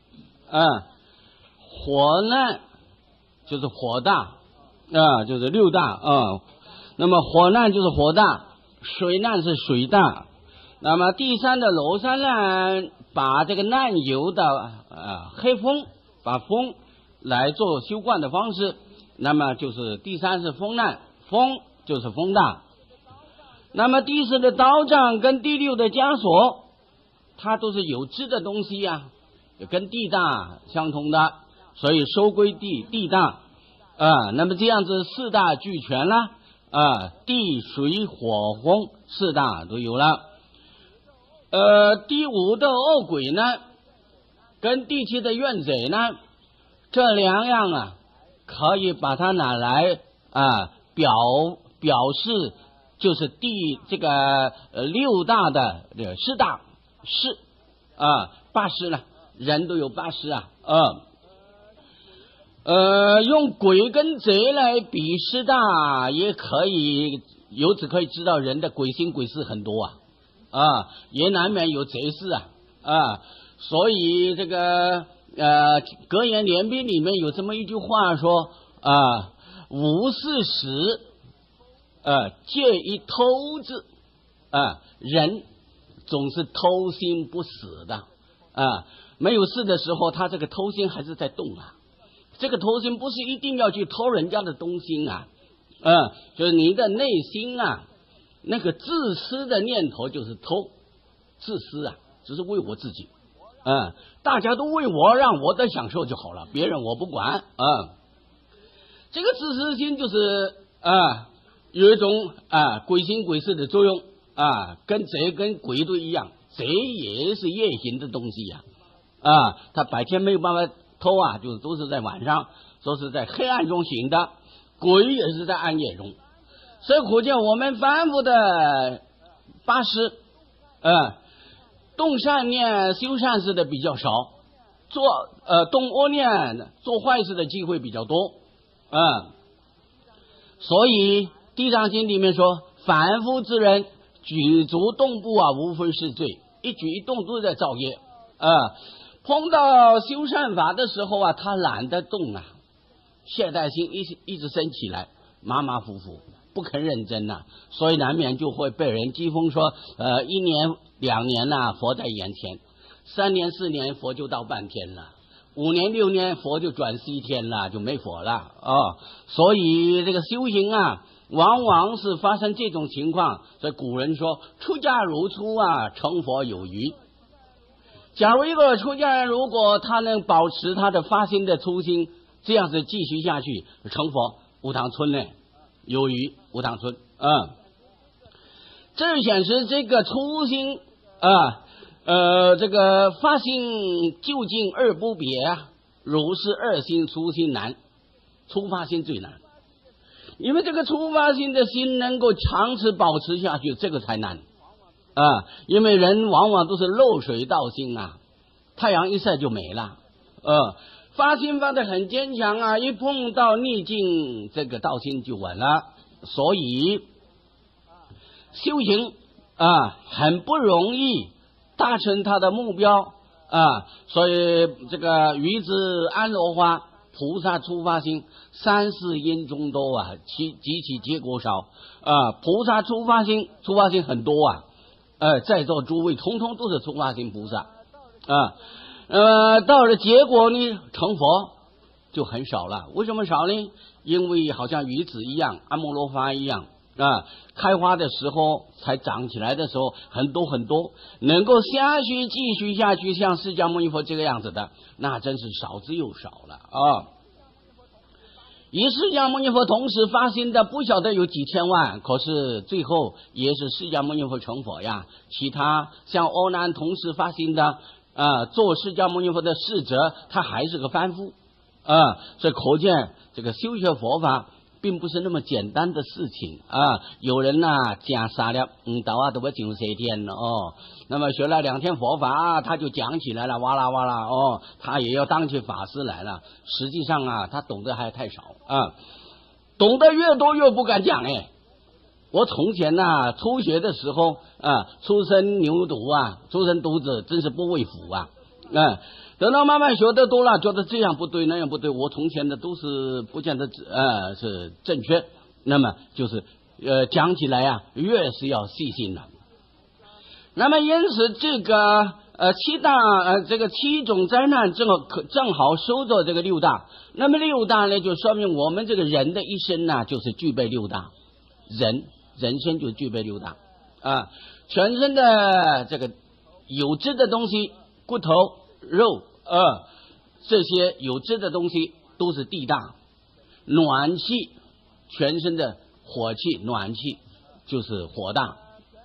火难就是火大就是六大那么火难就是火大，水难是水大。那么第三的罗刹难把这个难由的黑风，把风来做修观的方式，那么就是第三是风难，风就是风大。那么第四的刀杖跟第六的枷锁，它都是有质的东西也跟地大相同的，所以收归地大那么这样子四大俱全了地水火风四大都有了第五的恶鬼呢跟第七的怨贼呢，这两样可以把它拿来表示就是这个六大的四大是八识呢，人都有八识用鬼跟贼来比四大，也可以由此可以知道人的鬼心鬼事很多也难免有贼事所以这个格言联兵里面有这么一句话说无事时戒一偷字人总是偷心不死的没有事的时候他这个偷心还是在动这个偷心不是一定要去偷人家的东西就是你的内心啊，那个自私的念头就是偷，自私啊，只是为我自己，大家都为我，让我的享受就好了，别人我不管，这个自私心就是有一种鬼心鬼事的作用跟贼跟鬼都一样，贼也是夜行的东西呀，他白天没有办法偷就都是在晚上，都是在黑暗中行的，鬼也是在暗夜中，所以可见我们凡夫的八识，动善念修善事的比较少，动恶念做坏事的机会比较多，所以地藏经里面说，凡夫之人举足动步无分是罪，一举一动都在造业，碰到修善法的时候他懒得动懈怠心一直升起来，马马虎虎，不肯认真所以难免就会被人讥讽说1年2年佛在眼前，3年4年佛就到半天了，5年6年佛就转世1天了，就没佛了所以这个修行往往是发生这种情况，所以古人说出家如初成佛有余。假如一个出家人，如果他能保持他的发心的初心，这样子继续下去，成佛无堂村呢，有余无堂村。这显示这个初心这个发心究竟二不别如是二心初心难，初发心最难，因为这个初发心的心能够长期保持下去，这个才难因为人往往都是漏水道心太阳一晒就没了发心发得很坚强一碰到逆境，这个道心就稳了。所以修行很不容易达成他的目标所以这个于之安罗花菩萨初发心3世因中多极其结果少菩萨初发心很多在座诸位通通都是初发心菩萨到了结果呢，成佛就很少了。为什么少呢？因为好像鱼子一样，阿摩罗花一样开花的时候才长起来的时候很多很多，能够继续下去像释迦牟尼佛这个样子的，那真是少之又少了以释迦牟尼佛同时发心的不晓得有几千万，可是最后也是释迦牟尼佛成佛呀。其他像阿难同时发心的做释迦牟尼佛的侍者，他还是个凡夫所以可见这个修学佛法并不是那么简单的事情有人讲3粒道都要讲3天了那么学了2天佛法他就讲起来了，哇啦哇啦他也要当起法师来了。实际上他懂得还太少懂得越多越不敢讲我从前初学的时候初生牛犊初生犊子，真是不畏虎等到慢慢学得多了，觉得这样不对那样不对，我从前的都是不见得是正确，那么就是讲起来越是要细心了。那么因此这个7种灾难正好收着这个6大，那么6大呢，就说明我们这个人的一生就是具备6大，人生就具备6大全身的这个有质的东西，骨头肉这些有质的东西都是地大，暖气全身的火气，暖气就是火大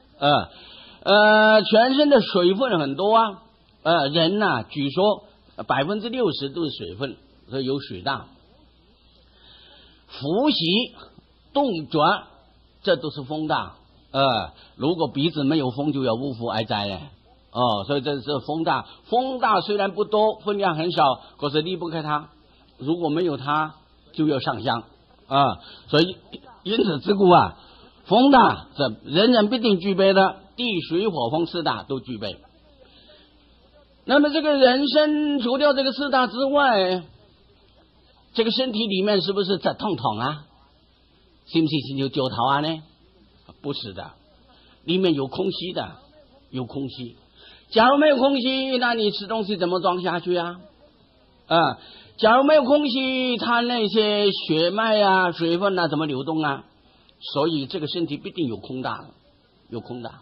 全身的水分很多人据说60%都是水分，所以有水大。伏羲动转这都是风大如果鼻子没有风就要无福哀哉所以这是风大。风大虽然不多，分量很少，可是离不开它，如果没有它就要上香所以因此之故风大这人人必定具备的，地水火风4大都具备。那么这个人生除掉这个4大之外，这个身体里面是不是在痛痛信不信就九桃呢？不是的，里面有空隙的，有空隙。假如没有空隙，那你吃东西怎么装下去假如没有空气，它那些血脉啊、水分啊怎么流动啊？所以这个身体必定有空大，有空大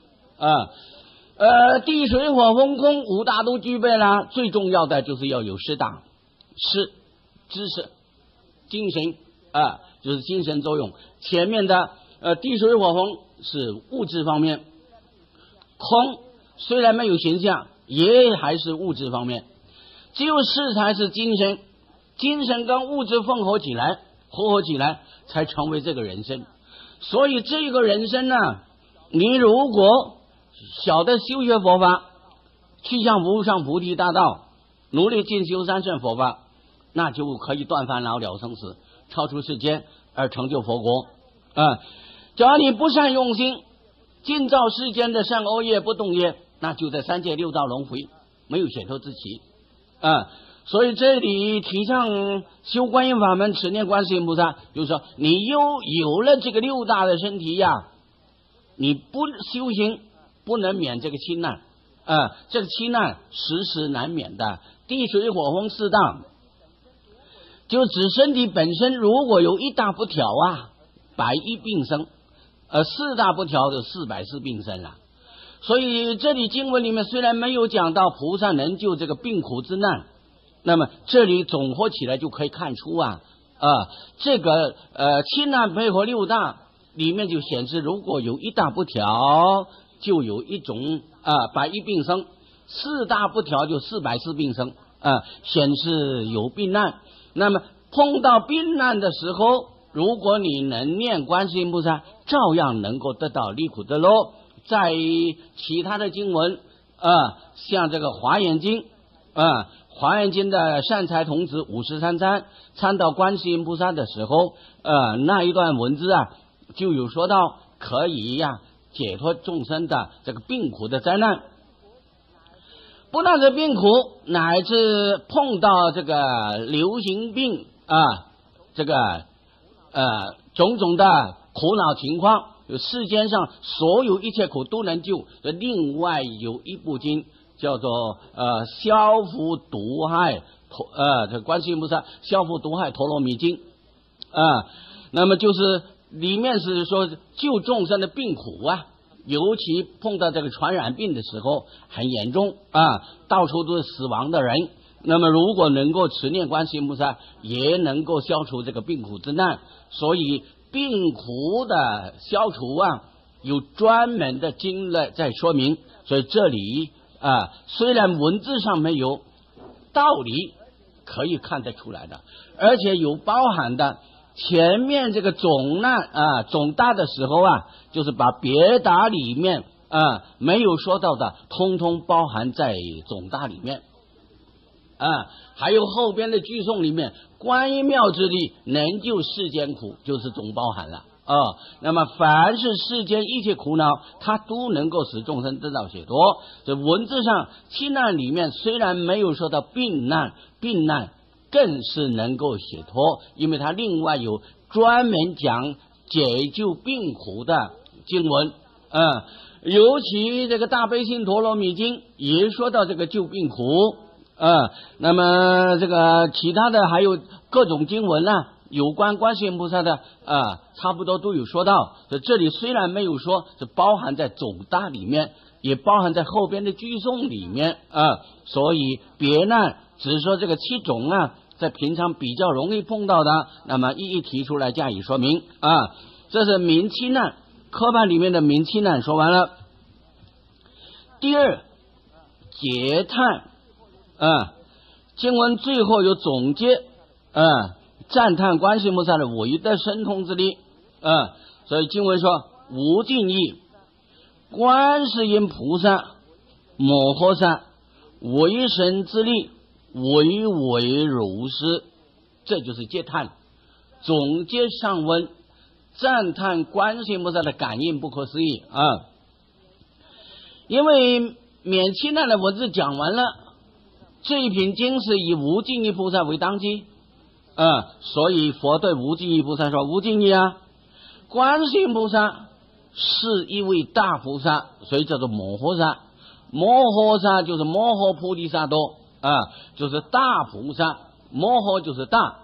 地水火风空五大都具备了，最重要的就是要有识大，识知识、精神就是精神作用。前面的地水火风是物质方面，空虽然没有形象，也还是物质方面。只有识才是精神，精神跟物质混合起来，才成为这个人生。所以这个人生呢，你如果晓得修学佛法，去向无上菩提大道，努力进修三圣佛法，那就可以断烦恼了生死，超出世间而成就佛国。假如你不善用心，尽造世间的善恶业不动业，那就在三界六道轮回，没有解脱之期。所以这里提倡修观音法门，持念观世音菩萨，就是说你有了这个六大的身体呀，你不修行不能免这个七难。这个七难时时难免的。地水火风四大，就指身体本身如果有一大不调百一病生，四大不调就440病生了。所以这里经文里面虽然没有讲到菩萨能救这个病苦之难，那么这里总合起来就可以看出这个七难配合六大里面就显示，如果有一大不调，就有一种百一病生；四大不调就440病生，显示有病难。那么碰到病难的时候，如果你能念观世音菩萨，照样能够得到离苦得乐。在其他的经文像这个华严经华严经的善财童子53参参到观世音菩萨的时候，那一段文字就有说到可以解脱众生的这个病苦的灾难。不但是病苦，乃至碰到这个流行病这个种种的苦恼情况，世间上所有一切苦都能救。另外有一部经叫做消伏毒害这观世音菩萨消伏毒害陀罗蜜经那么就是里面是说救众生的病苦尤其碰到这个传染病的时候很严重到处都是死亡的人。那么如果能够持念观世音菩萨，也能够消除这个病苦之难。所以病苦的消除有专门的经来在说明。所以这里虽然文字上没有，道理可以看得出来的，而且有包含的。前面这个总难总大的时候就是把别答里面没有说到的通通包含在总大里面还有后边的句颂里面，观音妙之力能救世间苦，就是总包含了那么凡是世间一切苦恼，它都能够使众生得到解脱。这文字上七难里面虽然没有说到病难更是能够解脱，因为它另外有专门讲解救病苦的经文尤其这个大悲心陀罗蜜经也说到这个救病苦那么这个其他的还有各种经文有关观世音菩萨的差不多都有说到。这里虽然没有说，是包含在总大里面，也包含在后边的句颂里面所以别难只说这个七种在平常比较容易碰到的，那么一一提出来加以说明这是明七难，科判里面的明七难说完了。第二，结叹经文最后有总结赞叹观世音菩萨的伟大神通之力所以经文说无尽意观世音菩萨摩诃萨为神之力唯唯如是，这就是结叹。总结上文，赞叹观世音菩萨的感应不可思议因为免七难的文字讲完了，这一品经是以无尽意菩萨为当机所以佛对无尽意菩萨说：无尽意观世音菩萨是一位大菩萨，所以叫做摩诃萨。摩诃萨就是摩诃菩提萨埵就是大菩萨。 摩诃就是大，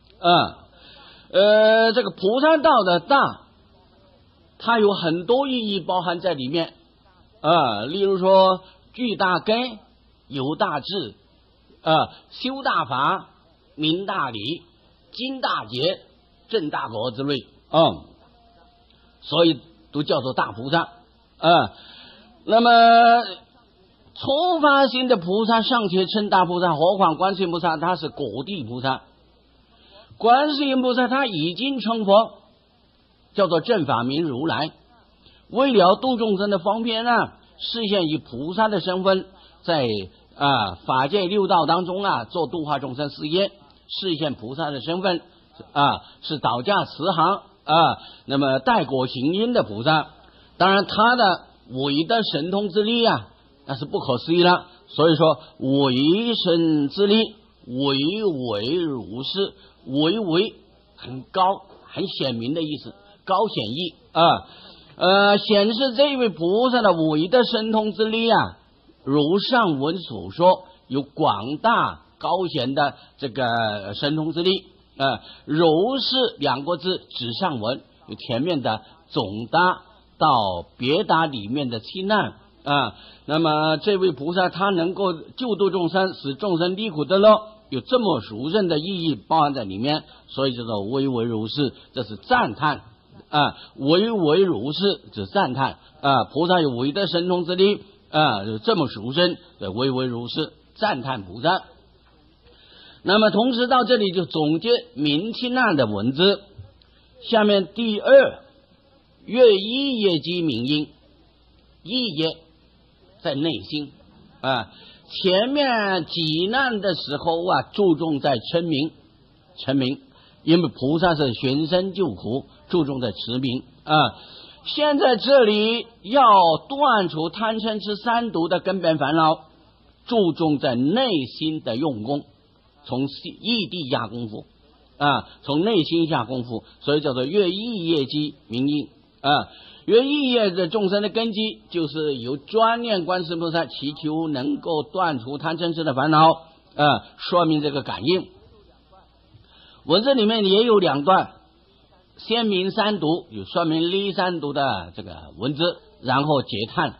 这个菩萨道的大，它有很多意义包含在里面，例如说具大根，有大智，修大法，明大理，经大劫，正大果之类，所以都叫做大菩萨，那么初发心的菩萨尚且称大菩萨，何况观世音菩萨他是果地菩萨。观世音菩萨他已经成佛，叫做正法明如来。为了度众生的方便示现以菩萨的身份，在法界六道当中做度化众生事业，示现菩萨的身份是倒驾慈航那么代果行因的菩萨。当然他的伟的神通之力那是不可思议了。所以说为神之力，为如是，为很高很显明的意思，高显义显示这位菩萨的伟的神通之力如上文所说，有广大高显的这个神通之力如是两个字指上文，有前面的总达到别达里面的七难那么这位菩萨他能够救度众生，使众生离苦得乐，有这么殊胜的意义包含在里面，所以叫做唯唯如是，这是赞叹唯唯如是指赞叹菩萨有伟的神通之力有这么殊胜，唯唯如是赞叹菩萨。那么同时到这里就总结明清案的文字。下面第二，乐一业即明因，一业在内心前面济难的时候注重在称名，因为菩萨是寻声救苦，注重在持名现在这里要断除贪嗔痴三毒的根本烦恼，注重在内心的用功，从异地下功夫从内心下功夫，所以叫做乐一业即明因乐一业的众生的根基，就是由专念观世菩萨，祈求能够断除贪嗔痴的烦恼说明这个感应。文字里面也有两段，先明三毒，有说明离三毒的这个文字，然后结叹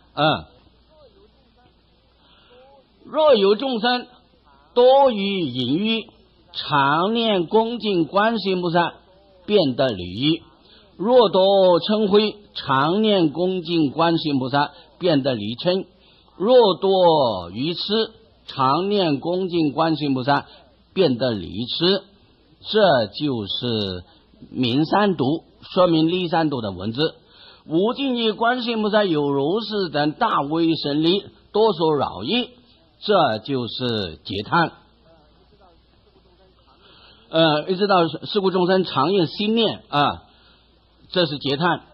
若有众生多于淫欲，常念恭敬观世音菩萨，便得离欲；若多嗔恚，常念恭敬观世音菩萨，便得离嗔；若多愚痴，常念恭敬观世音菩萨，便得离痴。这就是明三毒，说明离三毒的文字。无尽意观世音菩萨有如是等大威神力，多所扰益，这就是解叹。一直到事故众生常应心念这是结叹。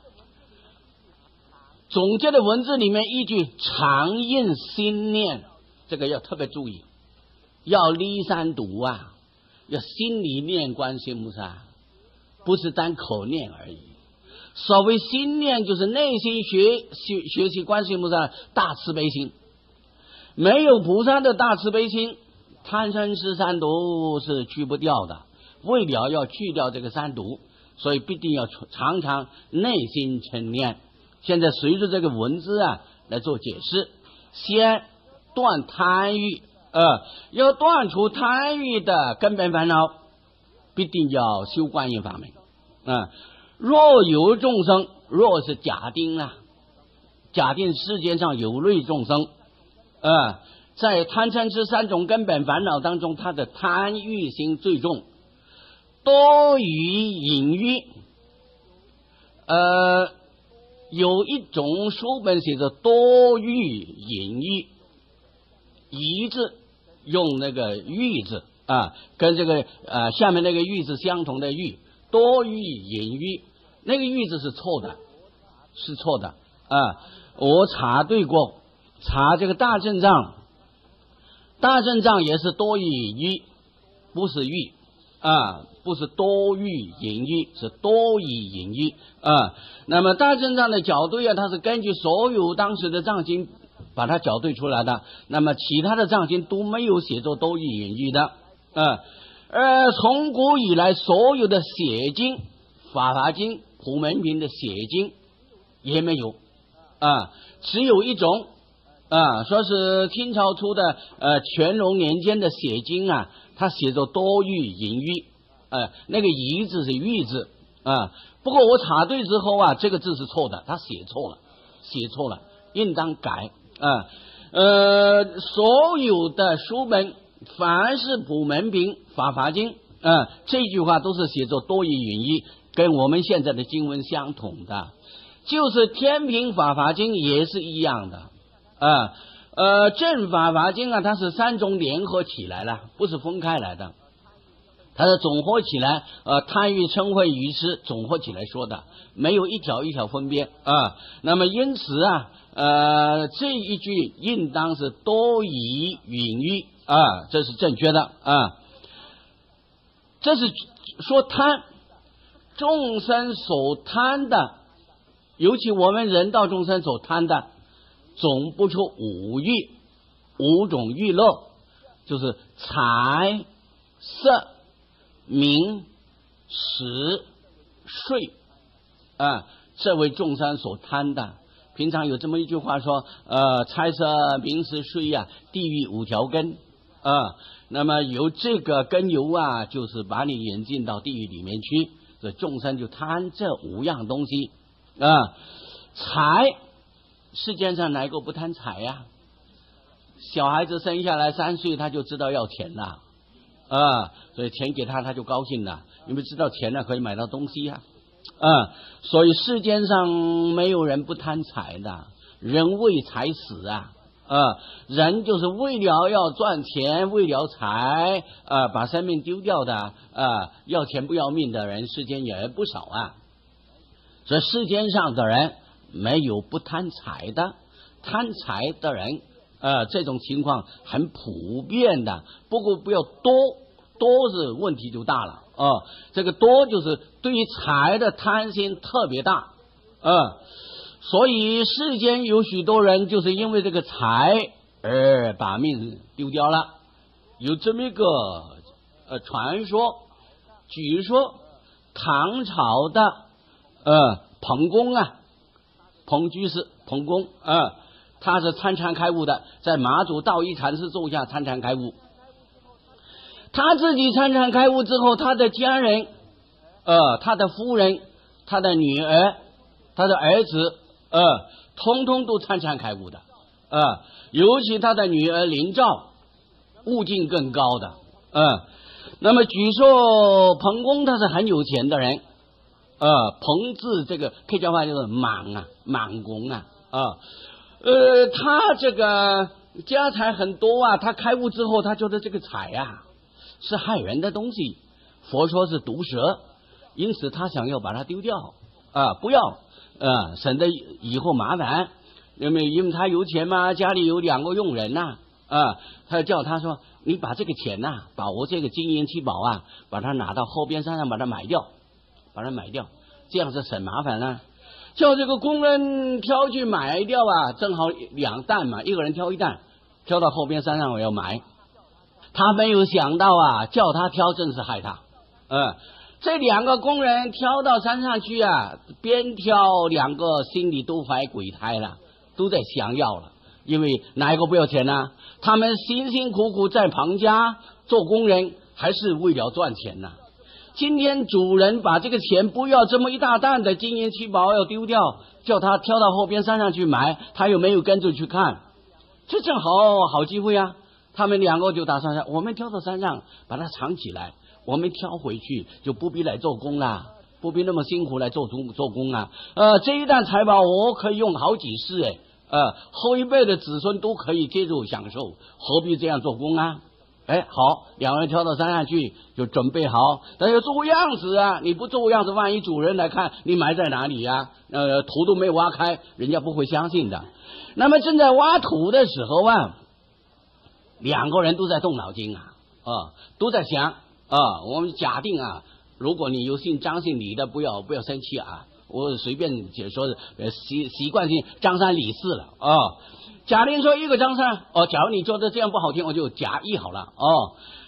总结的文字里面一句常应心念，这个要特别注意，要离三毒要心里念观世音菩萨，不是单口念而已。所谓心念，就是内心学习观世音菩萨大慈悲心。没有菩萨的大慈悲心，贪嗔痴三毒是去不掉的。为了要去掉这个三毒，所以必定要常常内心称念。现在随着这个文字来做解释，先断贪欲要断除贪欲的根本烦恼，必定要修观音法门若有众生，若是假定假定世界上有类众生在贪嗔痴三种根本烦恼当中，他的贪欲心最重，多于淫欲有一种书本写着多欲淫欲，一字用那个欲字跟这个下面那个欲字相同的欲，多欲淫欲，那个欲字是错的我查对过，查这个大正藏也是多欲淫欲，不是欲不是多欲淫欲，是多欲淫欲那么大正藏的校对它是根据所有当时的藏经把它校对出来的，那么其他的藏经都没有写作多欲淫欲的从古以来所有的写经，法华经、普门品的写经也没有啊，只有一种啊，说是清朝初的乾隆年间的写经啊，他写作多喻隐喻，那个夷字是喻字啊，不过我查对之后啊，这个字是错的，他写错了，应当改啊。所有的书本，凡是普门品、法华经这句话都是写作多喻隐喻，跟我们现在的经文相同的，就是天品法华经也是一样的正法华经啊，它是三种联合起来了，不是分开来的，它是总合起来，贪欲嗔恚愚痴总合起来说的，没有一条一条分别那么因此啊，这一句应当是多以隐喻这是正确的这是说贪，众生所贪的，尤其我们人道众生所贪的，总不出五欲，五种欲乐，就是财、色、名、食、睡这为众生所贪的。平常有这么一句话说财色名食睡地狱五条根那么由这个根由就是把你引进到地狱里面去，所以众生就贪这五样东西财，世界上哪个不贪财呀？小孩子生下来3岁他就知道要钱了所以钱给他他就高兴了，因为知道钱可以买到东西所以世间上没有人不贪财的，人为财死人就是为了要赚钱，为了财把生命丢掉的要钱不要命的人世间也不少所以世间上的人没有不贪财的，贪财的人这种情况很普遍的，不过不要多是问题就大了这个多就是对于财的贪心特别大所以世间有许多人就是因为这个财而把命丢掉了。有这么一个传说，据说唐朝的彭公彭居士彭公他是参禅开悟的，在马祖道一禅师座下参禅开悟。他自己参禅开悟之后，他的家人他的夫人、他的女儿、他的儿子通通都参禅开悟的尤其他的女儿林兆悟境更高的那么据说彭公他是很有钱的人彭字这个客家话就是满公他这个家财很多他开悟之后他觉得这个财是害人的东西，佛说是毒蛇，因此他想要把它丢掉不要省得以后麻烦，因为他有钱嘛，家里有2个佣人他叫他说你把这个钱把我这个金银七宝把它拿到后边山上把它买掉，这样是省麻烦了。叫这个工人挑去买掉正好2担嘛，一个人挑1担，挑到后边山上我要买。他没有想到叫他挑正是害他这2个工人挑到山上去边挑2个心里都怀鬼胎了，都在想要了，因为哪一个不要钱他们辛辛苦苦在庞家做工人，还是为了赚钱今天主人把这个钱不要这么一大担的金银七宝要丢掉，叫他挑到后边山上去买，他又没有跟着去看，这正好机会他们2个就打算我们挑到山上把它藏起来，我们挑回去就不必来做工了，不必那么辛苦来做工这一担财宝我可以用好几世后一辈的子孙都可以接受享受，何必这样做工好，2人挑到山上去就准备好，但是做样子你不做样子，万一主人来看你埋在哪里土都没挖开，人家不会相信的。那么正在挖土的时候2个人都在动脑筋都在想我们假定如果你有姓张姓李的不要生气我随便解说习惯性张三李四了假定说一个张三假如你觉得这样不好听，我就甲一好了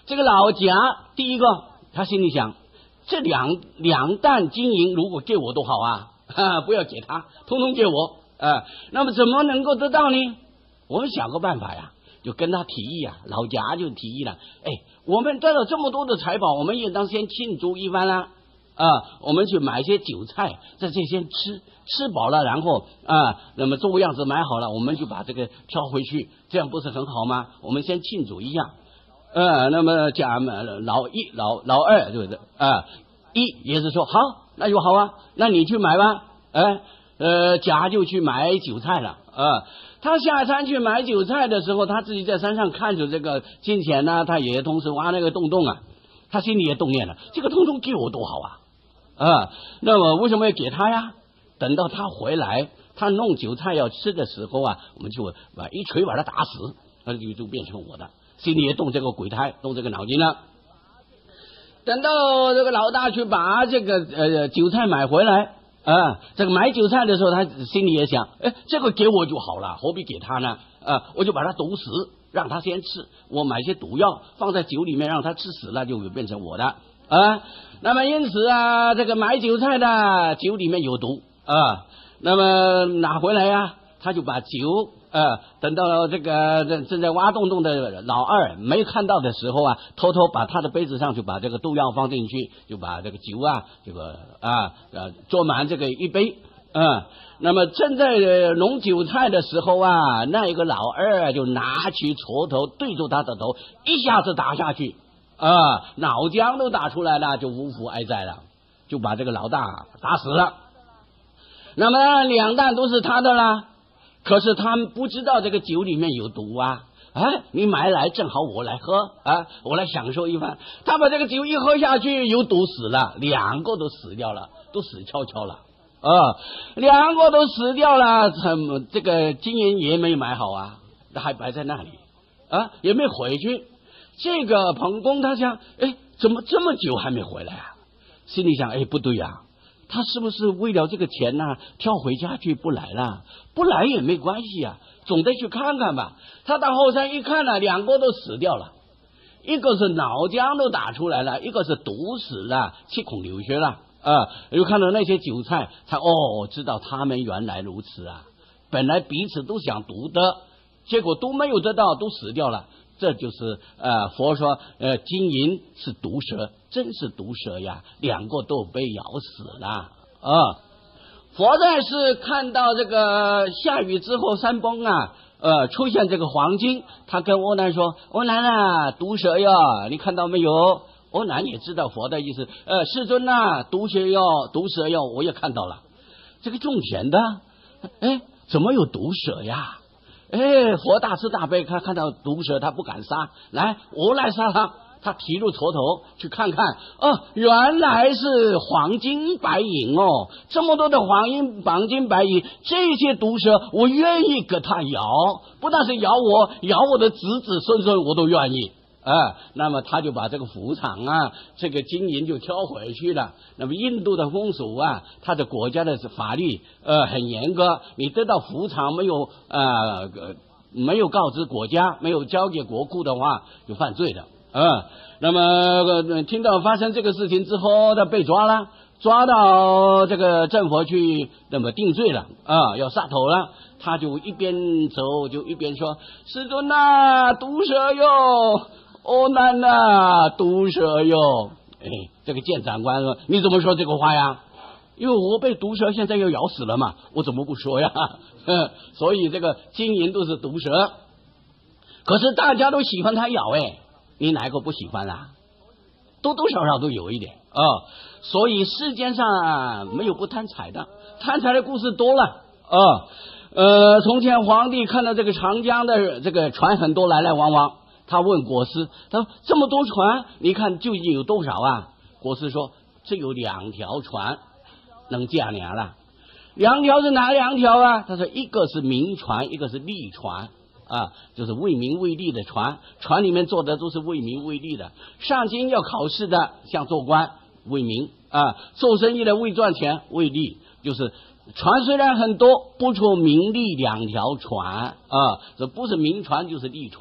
这个老贾第一个，他心里想，这两担金银如果给我多好啊，不要给他，通通给我那么怎么能够得到呢？我们想个办法呀，就跟他提议啊，老贾就提议了，我们得了这么多的财宝，我们应当先庆祝一番啦。我们去买一些酒菜，在这先吃饱了，然后那么做样子买好了，我们就把这个挑回去，这样不是很好吗？我们先庆祝一下。那么贾老一老二对不对？一也是说好，那就好啊，那你去买吧。贾就去买酒菜了。他下山去买酒菜的时候，他自己在山上看着这个金钱呢，他也同时挖那个洞啊，他心里也动念了，这个通通给我多好啊。那么为什么要给他呀？等到他回来，他弄酒菜要吃的时候啊，我们就把一锤把他打死，那就变成我的，心里也动这个鬼胎，动这个脑筋了。等到这个老大去把这个酒菜买回来这个买酒菜的时候，他心里也想，这个给我就好了，何必给他呢？我就把他毒死，让他先吃，我买些毒药放在酒里面，让他吃死了，就变成我的。那么因此这个买酒菜的酒里面有毒那么拿回来他就把酒等到这个正在挖洞的老二没看到的时候偷偷把他的杯子上就把这个毒药放进去，就把这个酒这个做满这个一杯那么正在弄酒菜的时候那一个老二就拿起锄头对着他的头一下子打下去脑浆都打出来了，就无福哀哉了，就把这个老大打死了。那么两担都是他的啦，可是他们不知道这个酒里面有毒你买来正好我来喝我来享受一番。他把这个酒一喝下去，有毒死了，两个都死掉了，都死翘翘了两个都死掉了，这个金银也没买好还摆在那里也没回去。这个彭公他想，怎么这么久还没回来心里想，不对他是不是为了这个钱跳回家去不来了？不来也没关系总得去看看吧。他到后山一看两个都死掉了，一个是脑浆都打出来了，一个是毒死了，七孔流血了又看到那些酒菜，才知道他们原来如此本来彼此都想毒的，结果都没有得到，都死掉了。这就是佛说金银是毒蛇，真是毒蛇呀，两个都被咬死了佛在是看到这个下雨之后山崩出现这个黄金，他跟阿难说，阿难毒蛇哟，你看到没有？阿难也知道佛的意思，世尊毒蛇哟，我也看到了。这个种田的怎么有毒蛇呀？佛大慈大悲，他看到毒蛇他不敢杀，来我来杀他。他提入锄头去看看原来是黄金白银这么多的黄金白银，这些毒蛇我愿意给他咬，不但是咬我的子子孙孙我都愿意那么他就把这个福场这个金银就挑回去了。那么印度的风俗他的国家的法律很严格，你得到福场没有告知国家，没有交给国库的话，就犯罪的那么听到发生这个事情之后，他被抓了，抓到这个政府去那么定罪了要杀头了。他就一边走就一边说，世尊毒蛇哟，阿难毒蛇哟。这个见长官说，你怎么说这个话呀？因为我被毒蛇现在要咬死了嘛，我怎么不说呀所以这个金银都是毒蛇，可是大家都喜欢它咬你哪个不喜欢多多少少都有一点所以世间上没有不贪财的，贪财的故事多了从前皇帝看到这个长江的这个船很多来来往往，他问国师，他说这么多船你看究竟有多少国师说这有2条船能驾娘了。2条是哪2条他说一个是民船，一个是利船就是为民为利的船，船里面坐的都是为民为利的。上京要考试的，像做官为民做生意的为赚钱为利，就是船虽然很多，不出名利2条船这不是民船就是利船。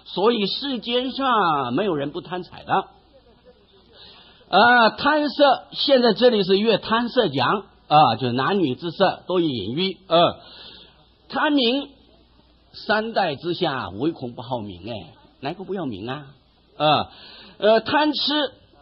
所以世间上没有人不贪财的。贪色，现在这里是越贪色讲就是男女之色都有隐喻。贪名，三代之下唯恐不好名，哪个不要名啊？贪吃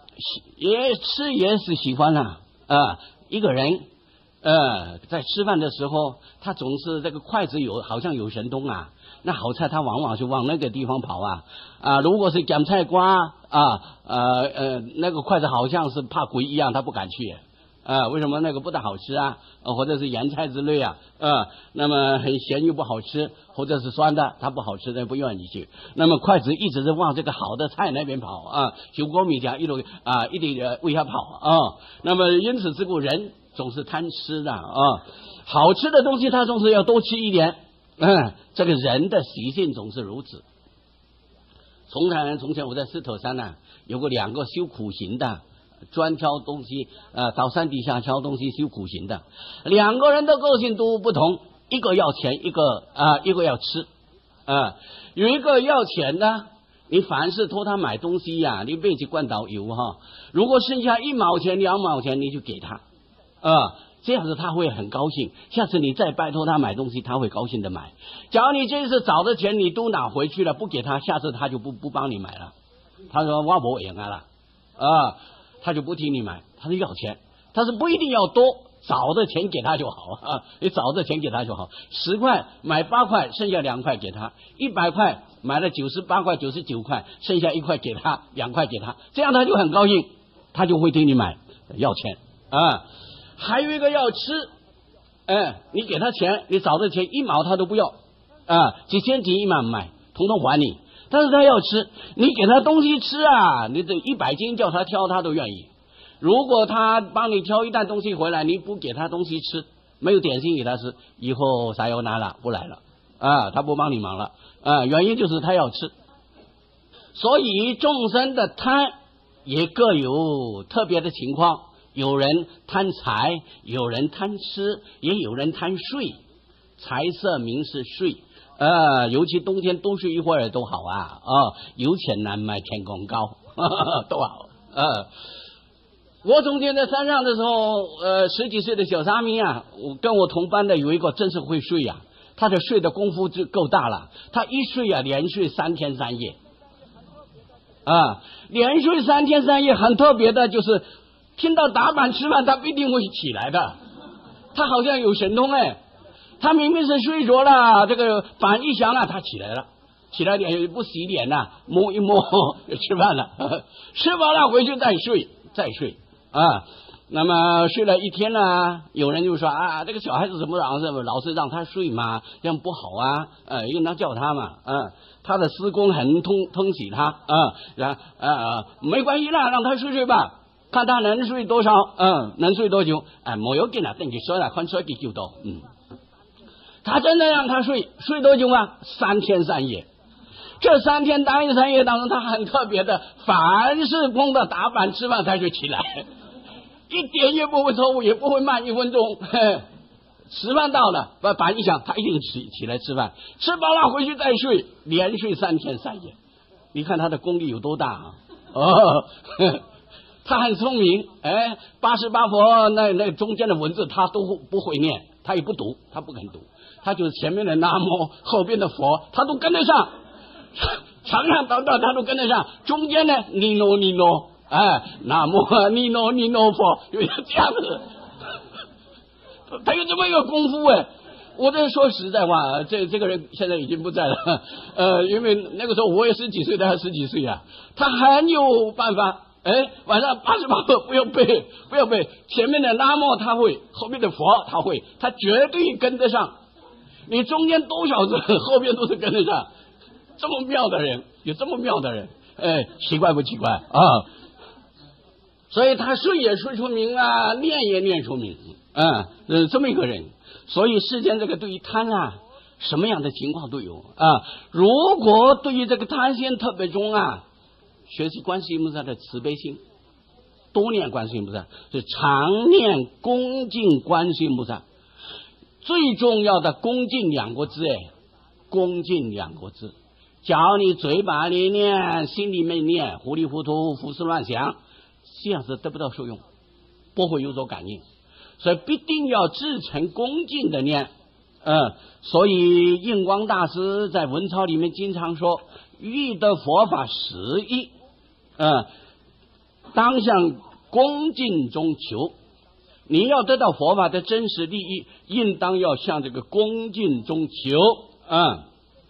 也是喜欢一个人在吃饭的时候，他总是这个筷子好像有神通那好菜他往往就往那个地方跑如果是咸菜瓜那个筷子好像是怕鬼一样，他不敢去为什么？那个不大好吃或者是盐菜之类那么很咸又不好吃，或者是酸的他不好吃的不愿意去，那么筷子一直是往这个好的菜那边跑就国民讲一路一直为他跑那么因此之故人总是贪吃的好吃的东西他总是要多吃一点这个人的习性总是如此。从前我在狮头山有过2个修苦行的，专挑东西到山底下挑东西修苦行的，2个人的个性都不同，一个要钱，一个要吃有一个要钱呢，你凡是托他买东西你别去灌导油如果剩下1毛钱2毛钱你就给他这样子他会很高兴，下次你再拜托他买东西他会高兴的买。假如你这次找的钱你都拿回去了不给他，下次他就不帮你买了，他说我不赢了他就不替你买，他是要钱，他是不一定要多，找的钱给他就好你找的钱给他就好，10块买8块，剩下2块给他，100块买了98块99块，剩下1块给他，2块给他，这样他就很高兴，他就会替你买，要钱还有一个要吃你给他钱，你找的钱1毛他都不要几千几1毛买统统还你，但是他要吃，你给他东西吃你这100斤叫他挑他都愿意。如果他帮你挑一担东西回来，你不给他东西吃，没有点心给他吃，以后啥油拿了不来了他不帮你忙了原因就是他要吃。所以众生的贪也各有特别的情况，有人贪财，有人贪吃，也有人贪睡，财色名食睡尤其冬天多睡一会儿都好有钱难买天公高都好我从前在山上的时候10几岁的小沙弥我跟我同班的有一个真是会睡他的睡的功夫就够大了，他一睡连睡3天3夜连睡3天3夜很特别的，就是听到打板吃饭他不一定会起来的，他好像有神通他明明是睡着了，这个板一响他起来了，起来也不洗脸摸一摸吃饭了吃饱了回去再睡那么睡了1天有人就说这个小孩子怎么老是让他睡嘛，这样不好应当叫他嘛他的师公很通喜他没关系啦，让他睡吧，看他能睡多少能睡多久没有给他等于说了看睡就多他真的让他睡多久3天3夜。这3天3夜当中他很特别的，凡是碰到打板吃饭他就起来，一点也不会错误，也不会慢1分钟吃饭到了把板一响他一定起来吃饭，吃饱了回去再睡，连睡3天3夜。你看他的功力有多大他很聪明88佛那中间的文字他都不会念，他也不读，他不肯读，他就是前面的南无后边的佛他都跟得上，长长短短他都跟得上，中间呢尼诺南无尼诺佛，有这样子他有这么一个功夫我这说实在话这个人现在已经不在了因为那个时候我也10几岁，他10几岁他很有办法晚上88个不要背前面的南无他会，后面的佛他会，他绝对跟得上，你中间多少字后边都是跟得上，这么妙的人，有这么妙的人奇怪不奇怪所以他睡也睡出名念也念出名这么一个人。所以世间这个对于贪什么样的情况都有如果对于这个贪心特别重学习观世音菩萨的慈悲心，多念观世音菩萨，是常念恭敬观世音菩萨。最重要的恭敬2个字恭敬2个字， 叫你嘴巴里念，心里没念，糊里糊涂胡思乱想，这样是得不到受用，不会有所感应。所以必定要至诚恭敬的念。所以印光大师在文钞里面经常说，欲得佛法实义，当向恭敬中求。你要得到佛法的真实利益，应当要向这个恭敬中求。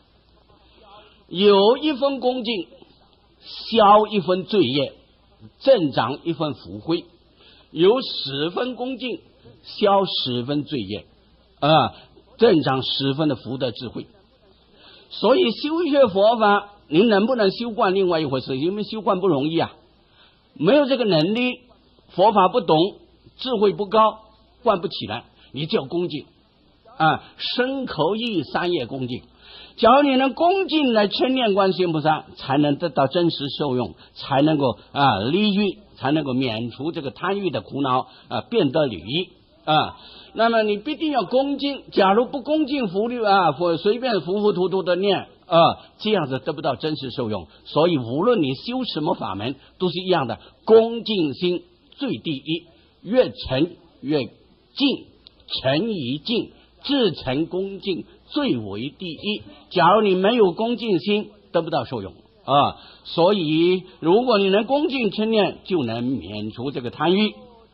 有一分恭敬，消一分罪业，增长一分福慧；有10分恭敬，消10分罪业，增长10分的福德智慧。所以修学佛法，你能不能修惯另外一回事，因为修惯不容易啊，没有这个能力，佛法不懂，智慧不高，惯不起来。你就要恭敬身口意3业恭敬。假如你能恭敬来称念观世音菩萨，才能得到真实受用，才能够利欲，才能够免除这个贪欲的苦恼，变得利益。那么你必定要恭敬，假如不恭敬福律随便糊糊涂涂的念这样子得不到真实受用。所以无论你修什么法门都是一样的，恭敬心最第一，越诚越敬，诚以敬，至诚恭敬最为第一。假如你没有恭敬心，得不到受用所以如果你能恭敬称念，就能免除这个贪欲。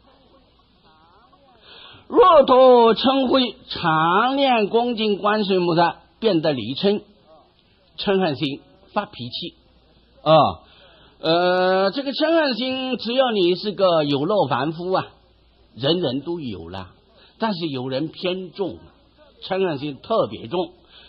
若多嗔恚，常念恭敬观世音菩萨，变得离嗔，嗔恨心发脾气这个嗔恨心，只要你是个有漏凡夫人人都有啦，但是有人偏重，嗔恨心特别重，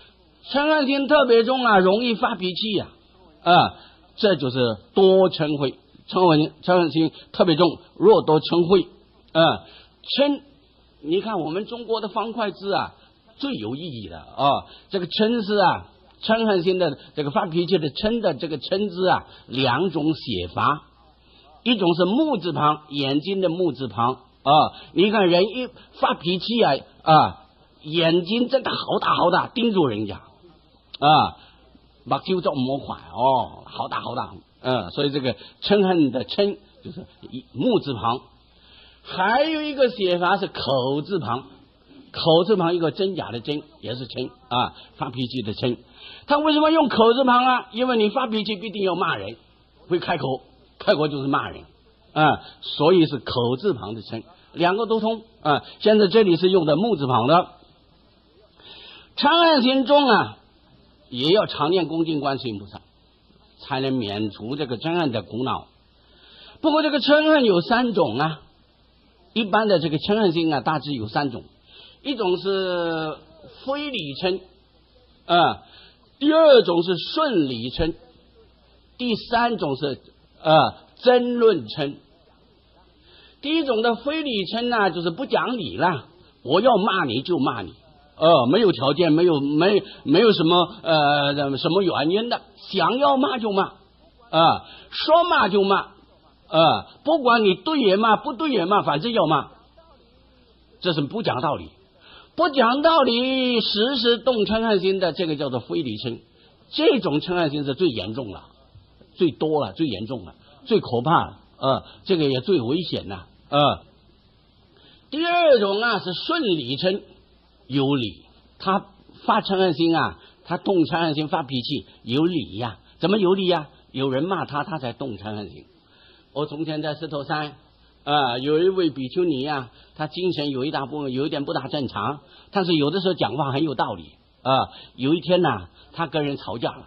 容易发脾气这就是多嗔恚，嗔恨心特别重，若多嗔恚嗔。你看我们中国的方块字最有意义的这个嗔是嗔恨心的这个发脾气的嗔的这个嗔字2种写法，一种是木字旁，眼睛的木字旁你看人一发脾气眼睛真的好大好大盯住人家目睭就唔好快好大好大所以这个嗔恨的嗔就是木字旁。还有一个写法是口字旁，口字旁一个真假的真，也是嗔发脾气的嗔。他为什么用口字旁因为你发脾气必定要骂人，会开口就是骂人所以是口字旁的嗔，两个都通现在这里是用的木字旁的。嗔恨心中也要常念恭敬观世音菩萨，才能免除这个嗔恨的苦恼。不过这个嗔恨有3种一般的这个嗔恨心大致有3种，一种是非理嗔第2种是顺理嗔，第3种是争论嗔。第一种的非理嗔就是不讲理了，我要骂你就骂你没有条件，没有什么什么原因的，想要骂就骂说骂就骂不管你对也骂，不对也骂，反正要骂，这是不讲道理。不讲道理，时时动嗔恨心的，这个叫做非理嗔。这种嗔恨心是最严重了，最多了，最严重了，最可怕了这个也最危险了第2种是顺理嗔，有理，他发嗔恨心他动嗔恨心发脾气有理怎么有理有人骂他才动嗔恨心。我从前在石头山有一位比丘尼他精神有一点不大正常，但是有的时候讲话很有道理有一天他跟人吵架了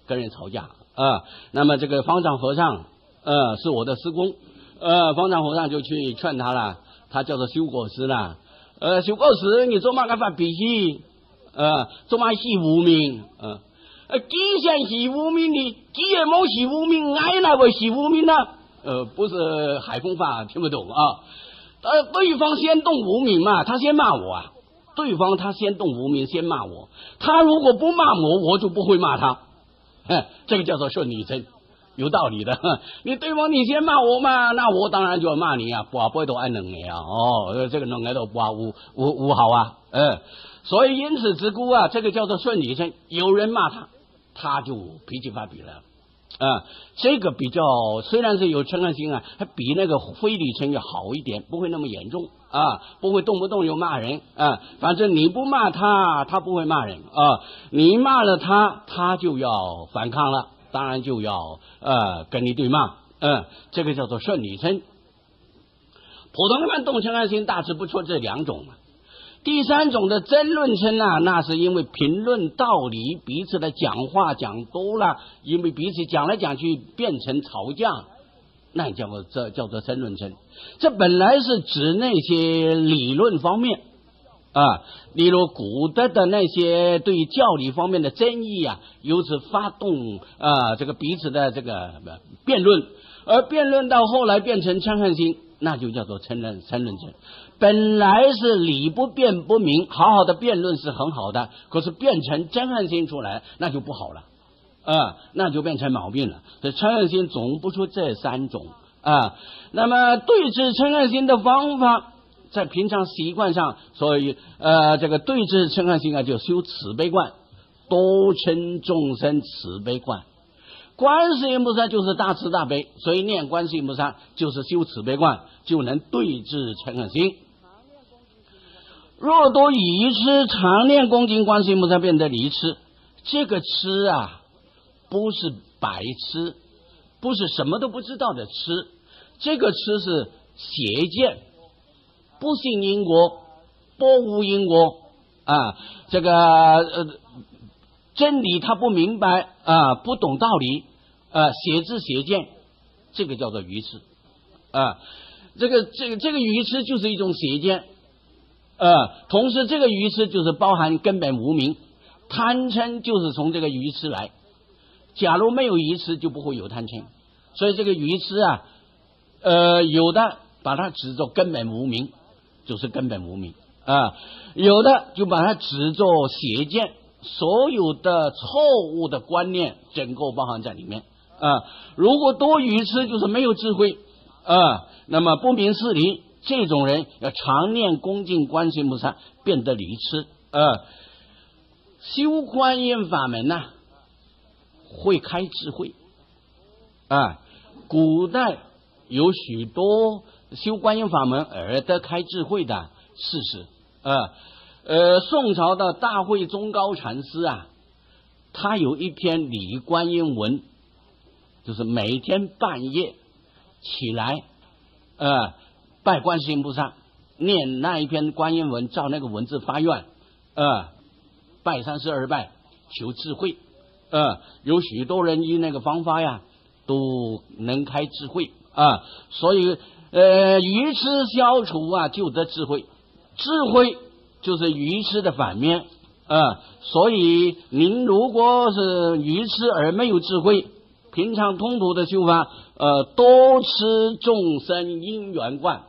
那么这个方丈和尚是我的师公方丈和尚就去劝他了，他叫做修果师了修果师你做嘛个发脾气做嘛戏无名既然戏无名的，既然没戏无名，爱哪会戏无名呢不是海风话听不懂对方先动无名嘛，他先骂我对方他先动无名先骂我，他如果不骂我，我就不会骂他这个叫做顺理嗔，有道理的你对方你先骂我嘛，那我当然就要骂你不会都爱两个这个两个都不好所以因此之故这个叫做顺理嗔。有人骂他他就脾气发脾了。这个比较虽然是有嗔恨心啊，还比那个非礼嗔要好一点，不会那么严重不会动不动就骂人反正你不骂他，他不会骂人你骂了他，他就要反抗了，当然就要跟你对骂这个叫做顺理嗔。普通人们动嗔恨心大致不出这两种第三种的争论嗔那是因为评论道理，彼此的讲话讲多了，因为彼此讲来讲去变成吵架，那叫做争论嗔。这本来是指那些理论方面例如古代的那些对教理方面的争议由此发动这个彼此的这个辩论，而辩论到后来变成嗔恨心，那就叫做争论嗔。本来是理不辩不明，好好的辩论是很好的，可是变成嗔恨心出来，那就不好了那就变成毛病了。这嗔恨心总不出这三种那么对治嗔恨心的方法，在平常习惯上，所以这个对治嗔恨心就修慈悲观，多嗔众生慈悲观。观世音菩萨就是大慈大悲，所以念观世音菩萨就是修慈悲观，就能对治嗔恨心。若多愚痴，常念恭敬观世音菩萨，变得离痴。这个痴不是白痴，不是什么都不知道的痴，这个痴是邪见，不信因果，不无因果这个真理他不明白不懂道理邪知邪见，这个叫做愚痴这个愚痴就是一种邪见同时这个愚痴就是包含根本无明，贪嗔就是从这个愚痴来。假如没有愚痴，就不会有贪嗔，所以这个愚痴有的把它指作根本无明，就是根本无明有的就把它指作邪见，所有的错误的观念整个包含在里面如果多愚痴就是没有智慧那么不明事理，这种人要常念恭敬观世音菩萨，变得离痴修观音法门会开智慧古代有许多修观音法门而得开智慧的事实宋朝的大慧宗高禅师他有一篇礼观音文，就是每天半夜起来拜观世音菩萨，念那一篇观音文，照那个文字发愿拜32拜求智慧有许多人以那个方法都能开智慧所以愚痴消除就得智慧，智慧就是愚痴的反面所以您如果是愚痴而没有智慧，平常通途的修法多吃众生因缘观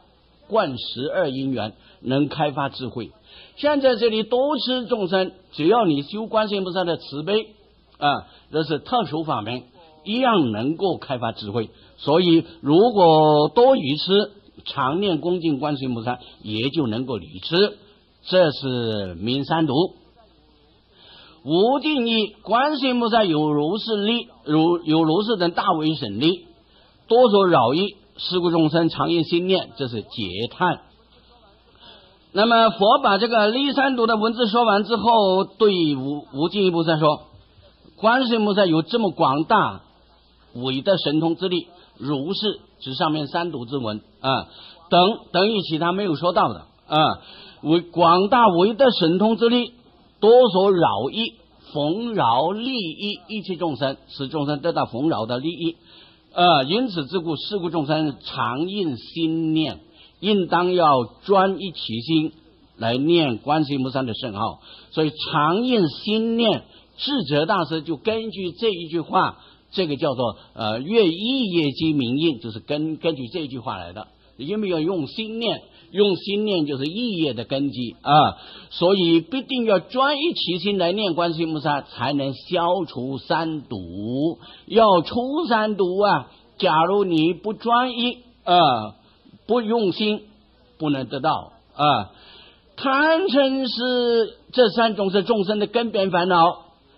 12因缘，能开发智慧。现在这里多吃众生，只要你修观世音菩萨的慈悲这是特殊法门，一样能够开发智慧。所以如果多愚痴，常念恭敬观世音菩萨，也就能够理痴。这是明三毒。无尽意，观世音菩萨有如是力，有如是等大威神力，多所扰意，是故众生常应心念，这是解叹。那么佛把这个离三毒的文字说完之后，对无尽意菩萨说，观世音菩萨有这么广大伟的神通之力，如是指上面三毒之文等于其他没有说到的为广大伟的神通之力，多所扰益，逢扰利益一切众生，使众生得到逢扰的利益因此之故，是故众生常应心念，应当要专一起心来念观世音菩萨的圣号。所以常应心念，智者大师就根据这一句话，这个叫做越意业机明印，就是根据这一句话来的。因为要用心念，用心念就是意业的根基所以必定要专一起心来念观世音菩萨，才能消除三毒。要除三毒假如你不专一不用心，不能得到贪嗔是这三种是众生的根本烦恼，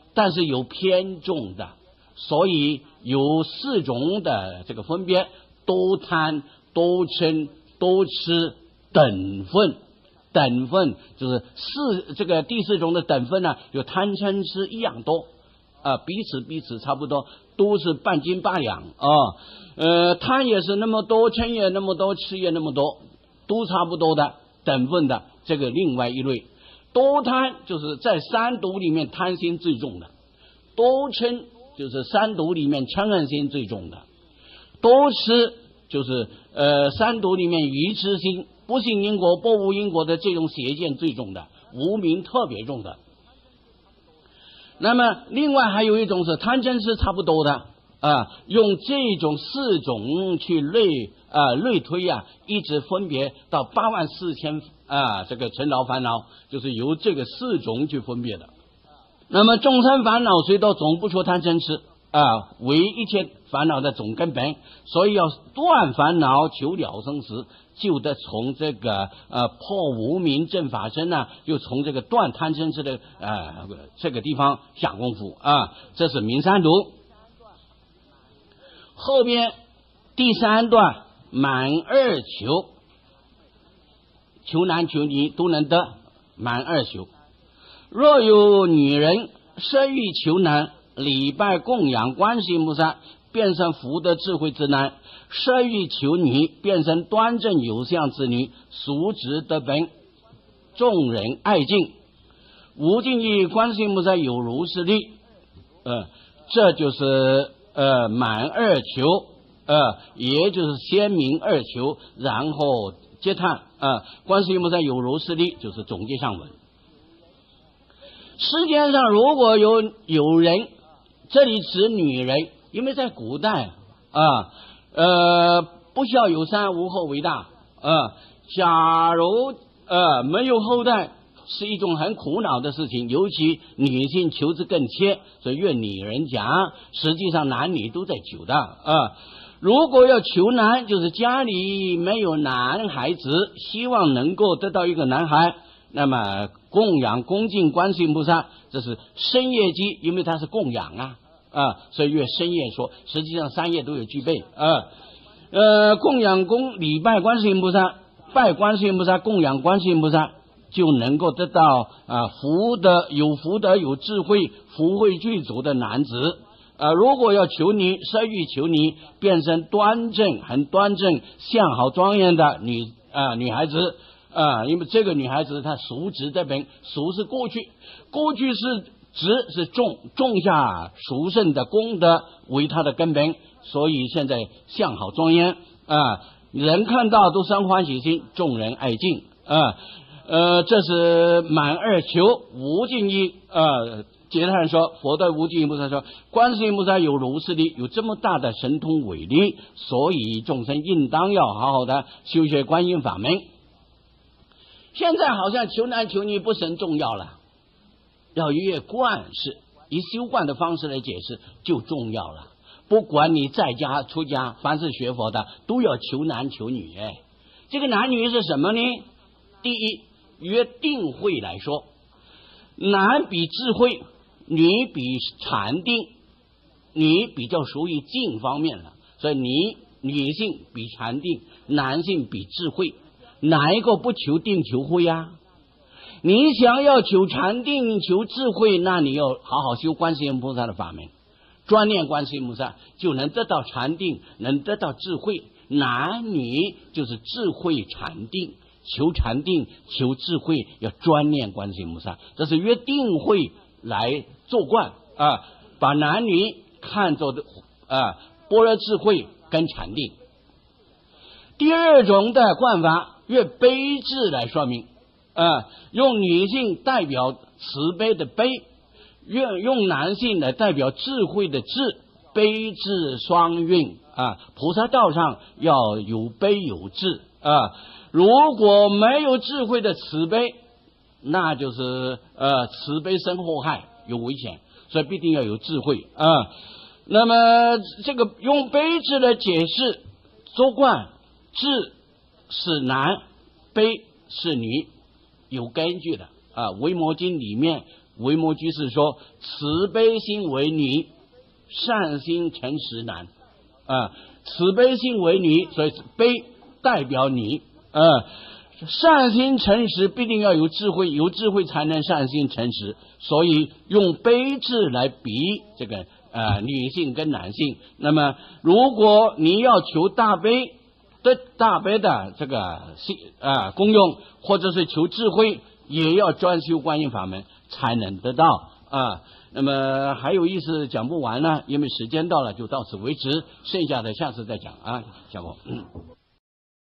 但是有偏重的，所以有四种的这个分别：多贪、多嗔、多痴、等分。等分就是这个第四种的等分呢，有贪嗔痴一样多彼此差不多，都是半斤八两贪也是那么多，嗔也那么多，痴也那么多，都差不多的等分的。这个另外一类多贪就是在三毒里面贪心最重的，多嗔就是三毒里面嗔恨心最重的，多痴就是三毒里面愚痴心、不信因果、不无因果的这种邪见最重的，无明特别重的。那么另外还有一种是贪嗔痴差不多的用这种四种去类推一直分别到84000这个尘劳烦恼，就是由这个四种去分别的。那么众生烦恼虽多，总不出贪嗔痴为一切烦恼的总根本，所以要断烦恼，求了生死，就得从这个破无明正法身就从这个断贪嗔痴的这个地方下功夫这是明三毒。后边第三段满二求，求男求女都能得满二求。若有女人舍欲求男，礼拜供养观世音菩萨，变成福德智慧之男；舍欲求女，变成端正有相之女，俗值得本，众人爱敬。无尽意观世音菩萨有如是力这就是满二求也就是先明二求，然后接叹观世音菩萨有如是力，就是总结上文。世界上如果有人，这里指女人，因为在古代不孝有三，无后为大假如没有后代，是一种很苦恼的事情，尤其女性求之更切，所以越女人讲，实际上男女都在求的如果要求男，就是家里没有男孩子，希望能够得到一个男孩，那么供养恭敬观世音菩萨，这是深业机，因为它是供养所以越深业说，实际上三业都有具备供养礼拜观世音菩萨，拜观世音菩萨，供养观世音菩萨，就能够得到福德有智慧福慧具足的男子如果要求女，舍欲求女，变成很端正相好庄严的女孩子因为这个女孩子她俗值的本，俗是过去是种下殊胜的功德为她的根本，所以现在相好庄严人看到都生欢喜心，众人爱敬这是满二求。无尽意解叹说，佛的无尽意菩萨说，观世音菩萨有如是力，有这么大的神通伟力，所以众生应当要好好的修学观音法门。现在好像求男求女不是很重要了，要越观是以修观的方式来解释就重要了。不管你在家出家，凡是学佛的都要求男求女这个男女是什么呢？第一，约定慧来说，男比智慧，女比禅定，女比较属于静方面了，所以女性比禅定，男性比智慧，哪一个不求定求慧你想要求禅定求智慧，那你要好好修观世音菩萨的法门，专念观世音菩萨，就能得到禅定，能得到智慧。男女就是智慧禅定，求禅定求智慧，要专念观世音菩萨，这是约定慧来做观把男女看作的般若智慧跟禅定。第二种的观法，约悲智来说明用女性代表慈悲的悲，用男性来代表智慧的智，悲智双运菩萨道上要有悲有智如果没有智慧的慈悲，那就是慈悲生祸害，有危险，所以必定要有智慧那么这个用悲智来解释做观，智是男，悲是女，有根据的维摩经里面维摩居士说：“慈悲心为女，善心诚实难。”慈悲心为女，所以悲代表女。善心诚实必定要有智慧，有智慧才能善心诚实。所以用悲智来比这个女性跟男性。那么，如果你要求大悲的这个功用，或者是求智慧，也要专修观音法门才能得到那么还有意思讲不完呢，因为时间到了，就到此为止，剩下的下次再讲讲过。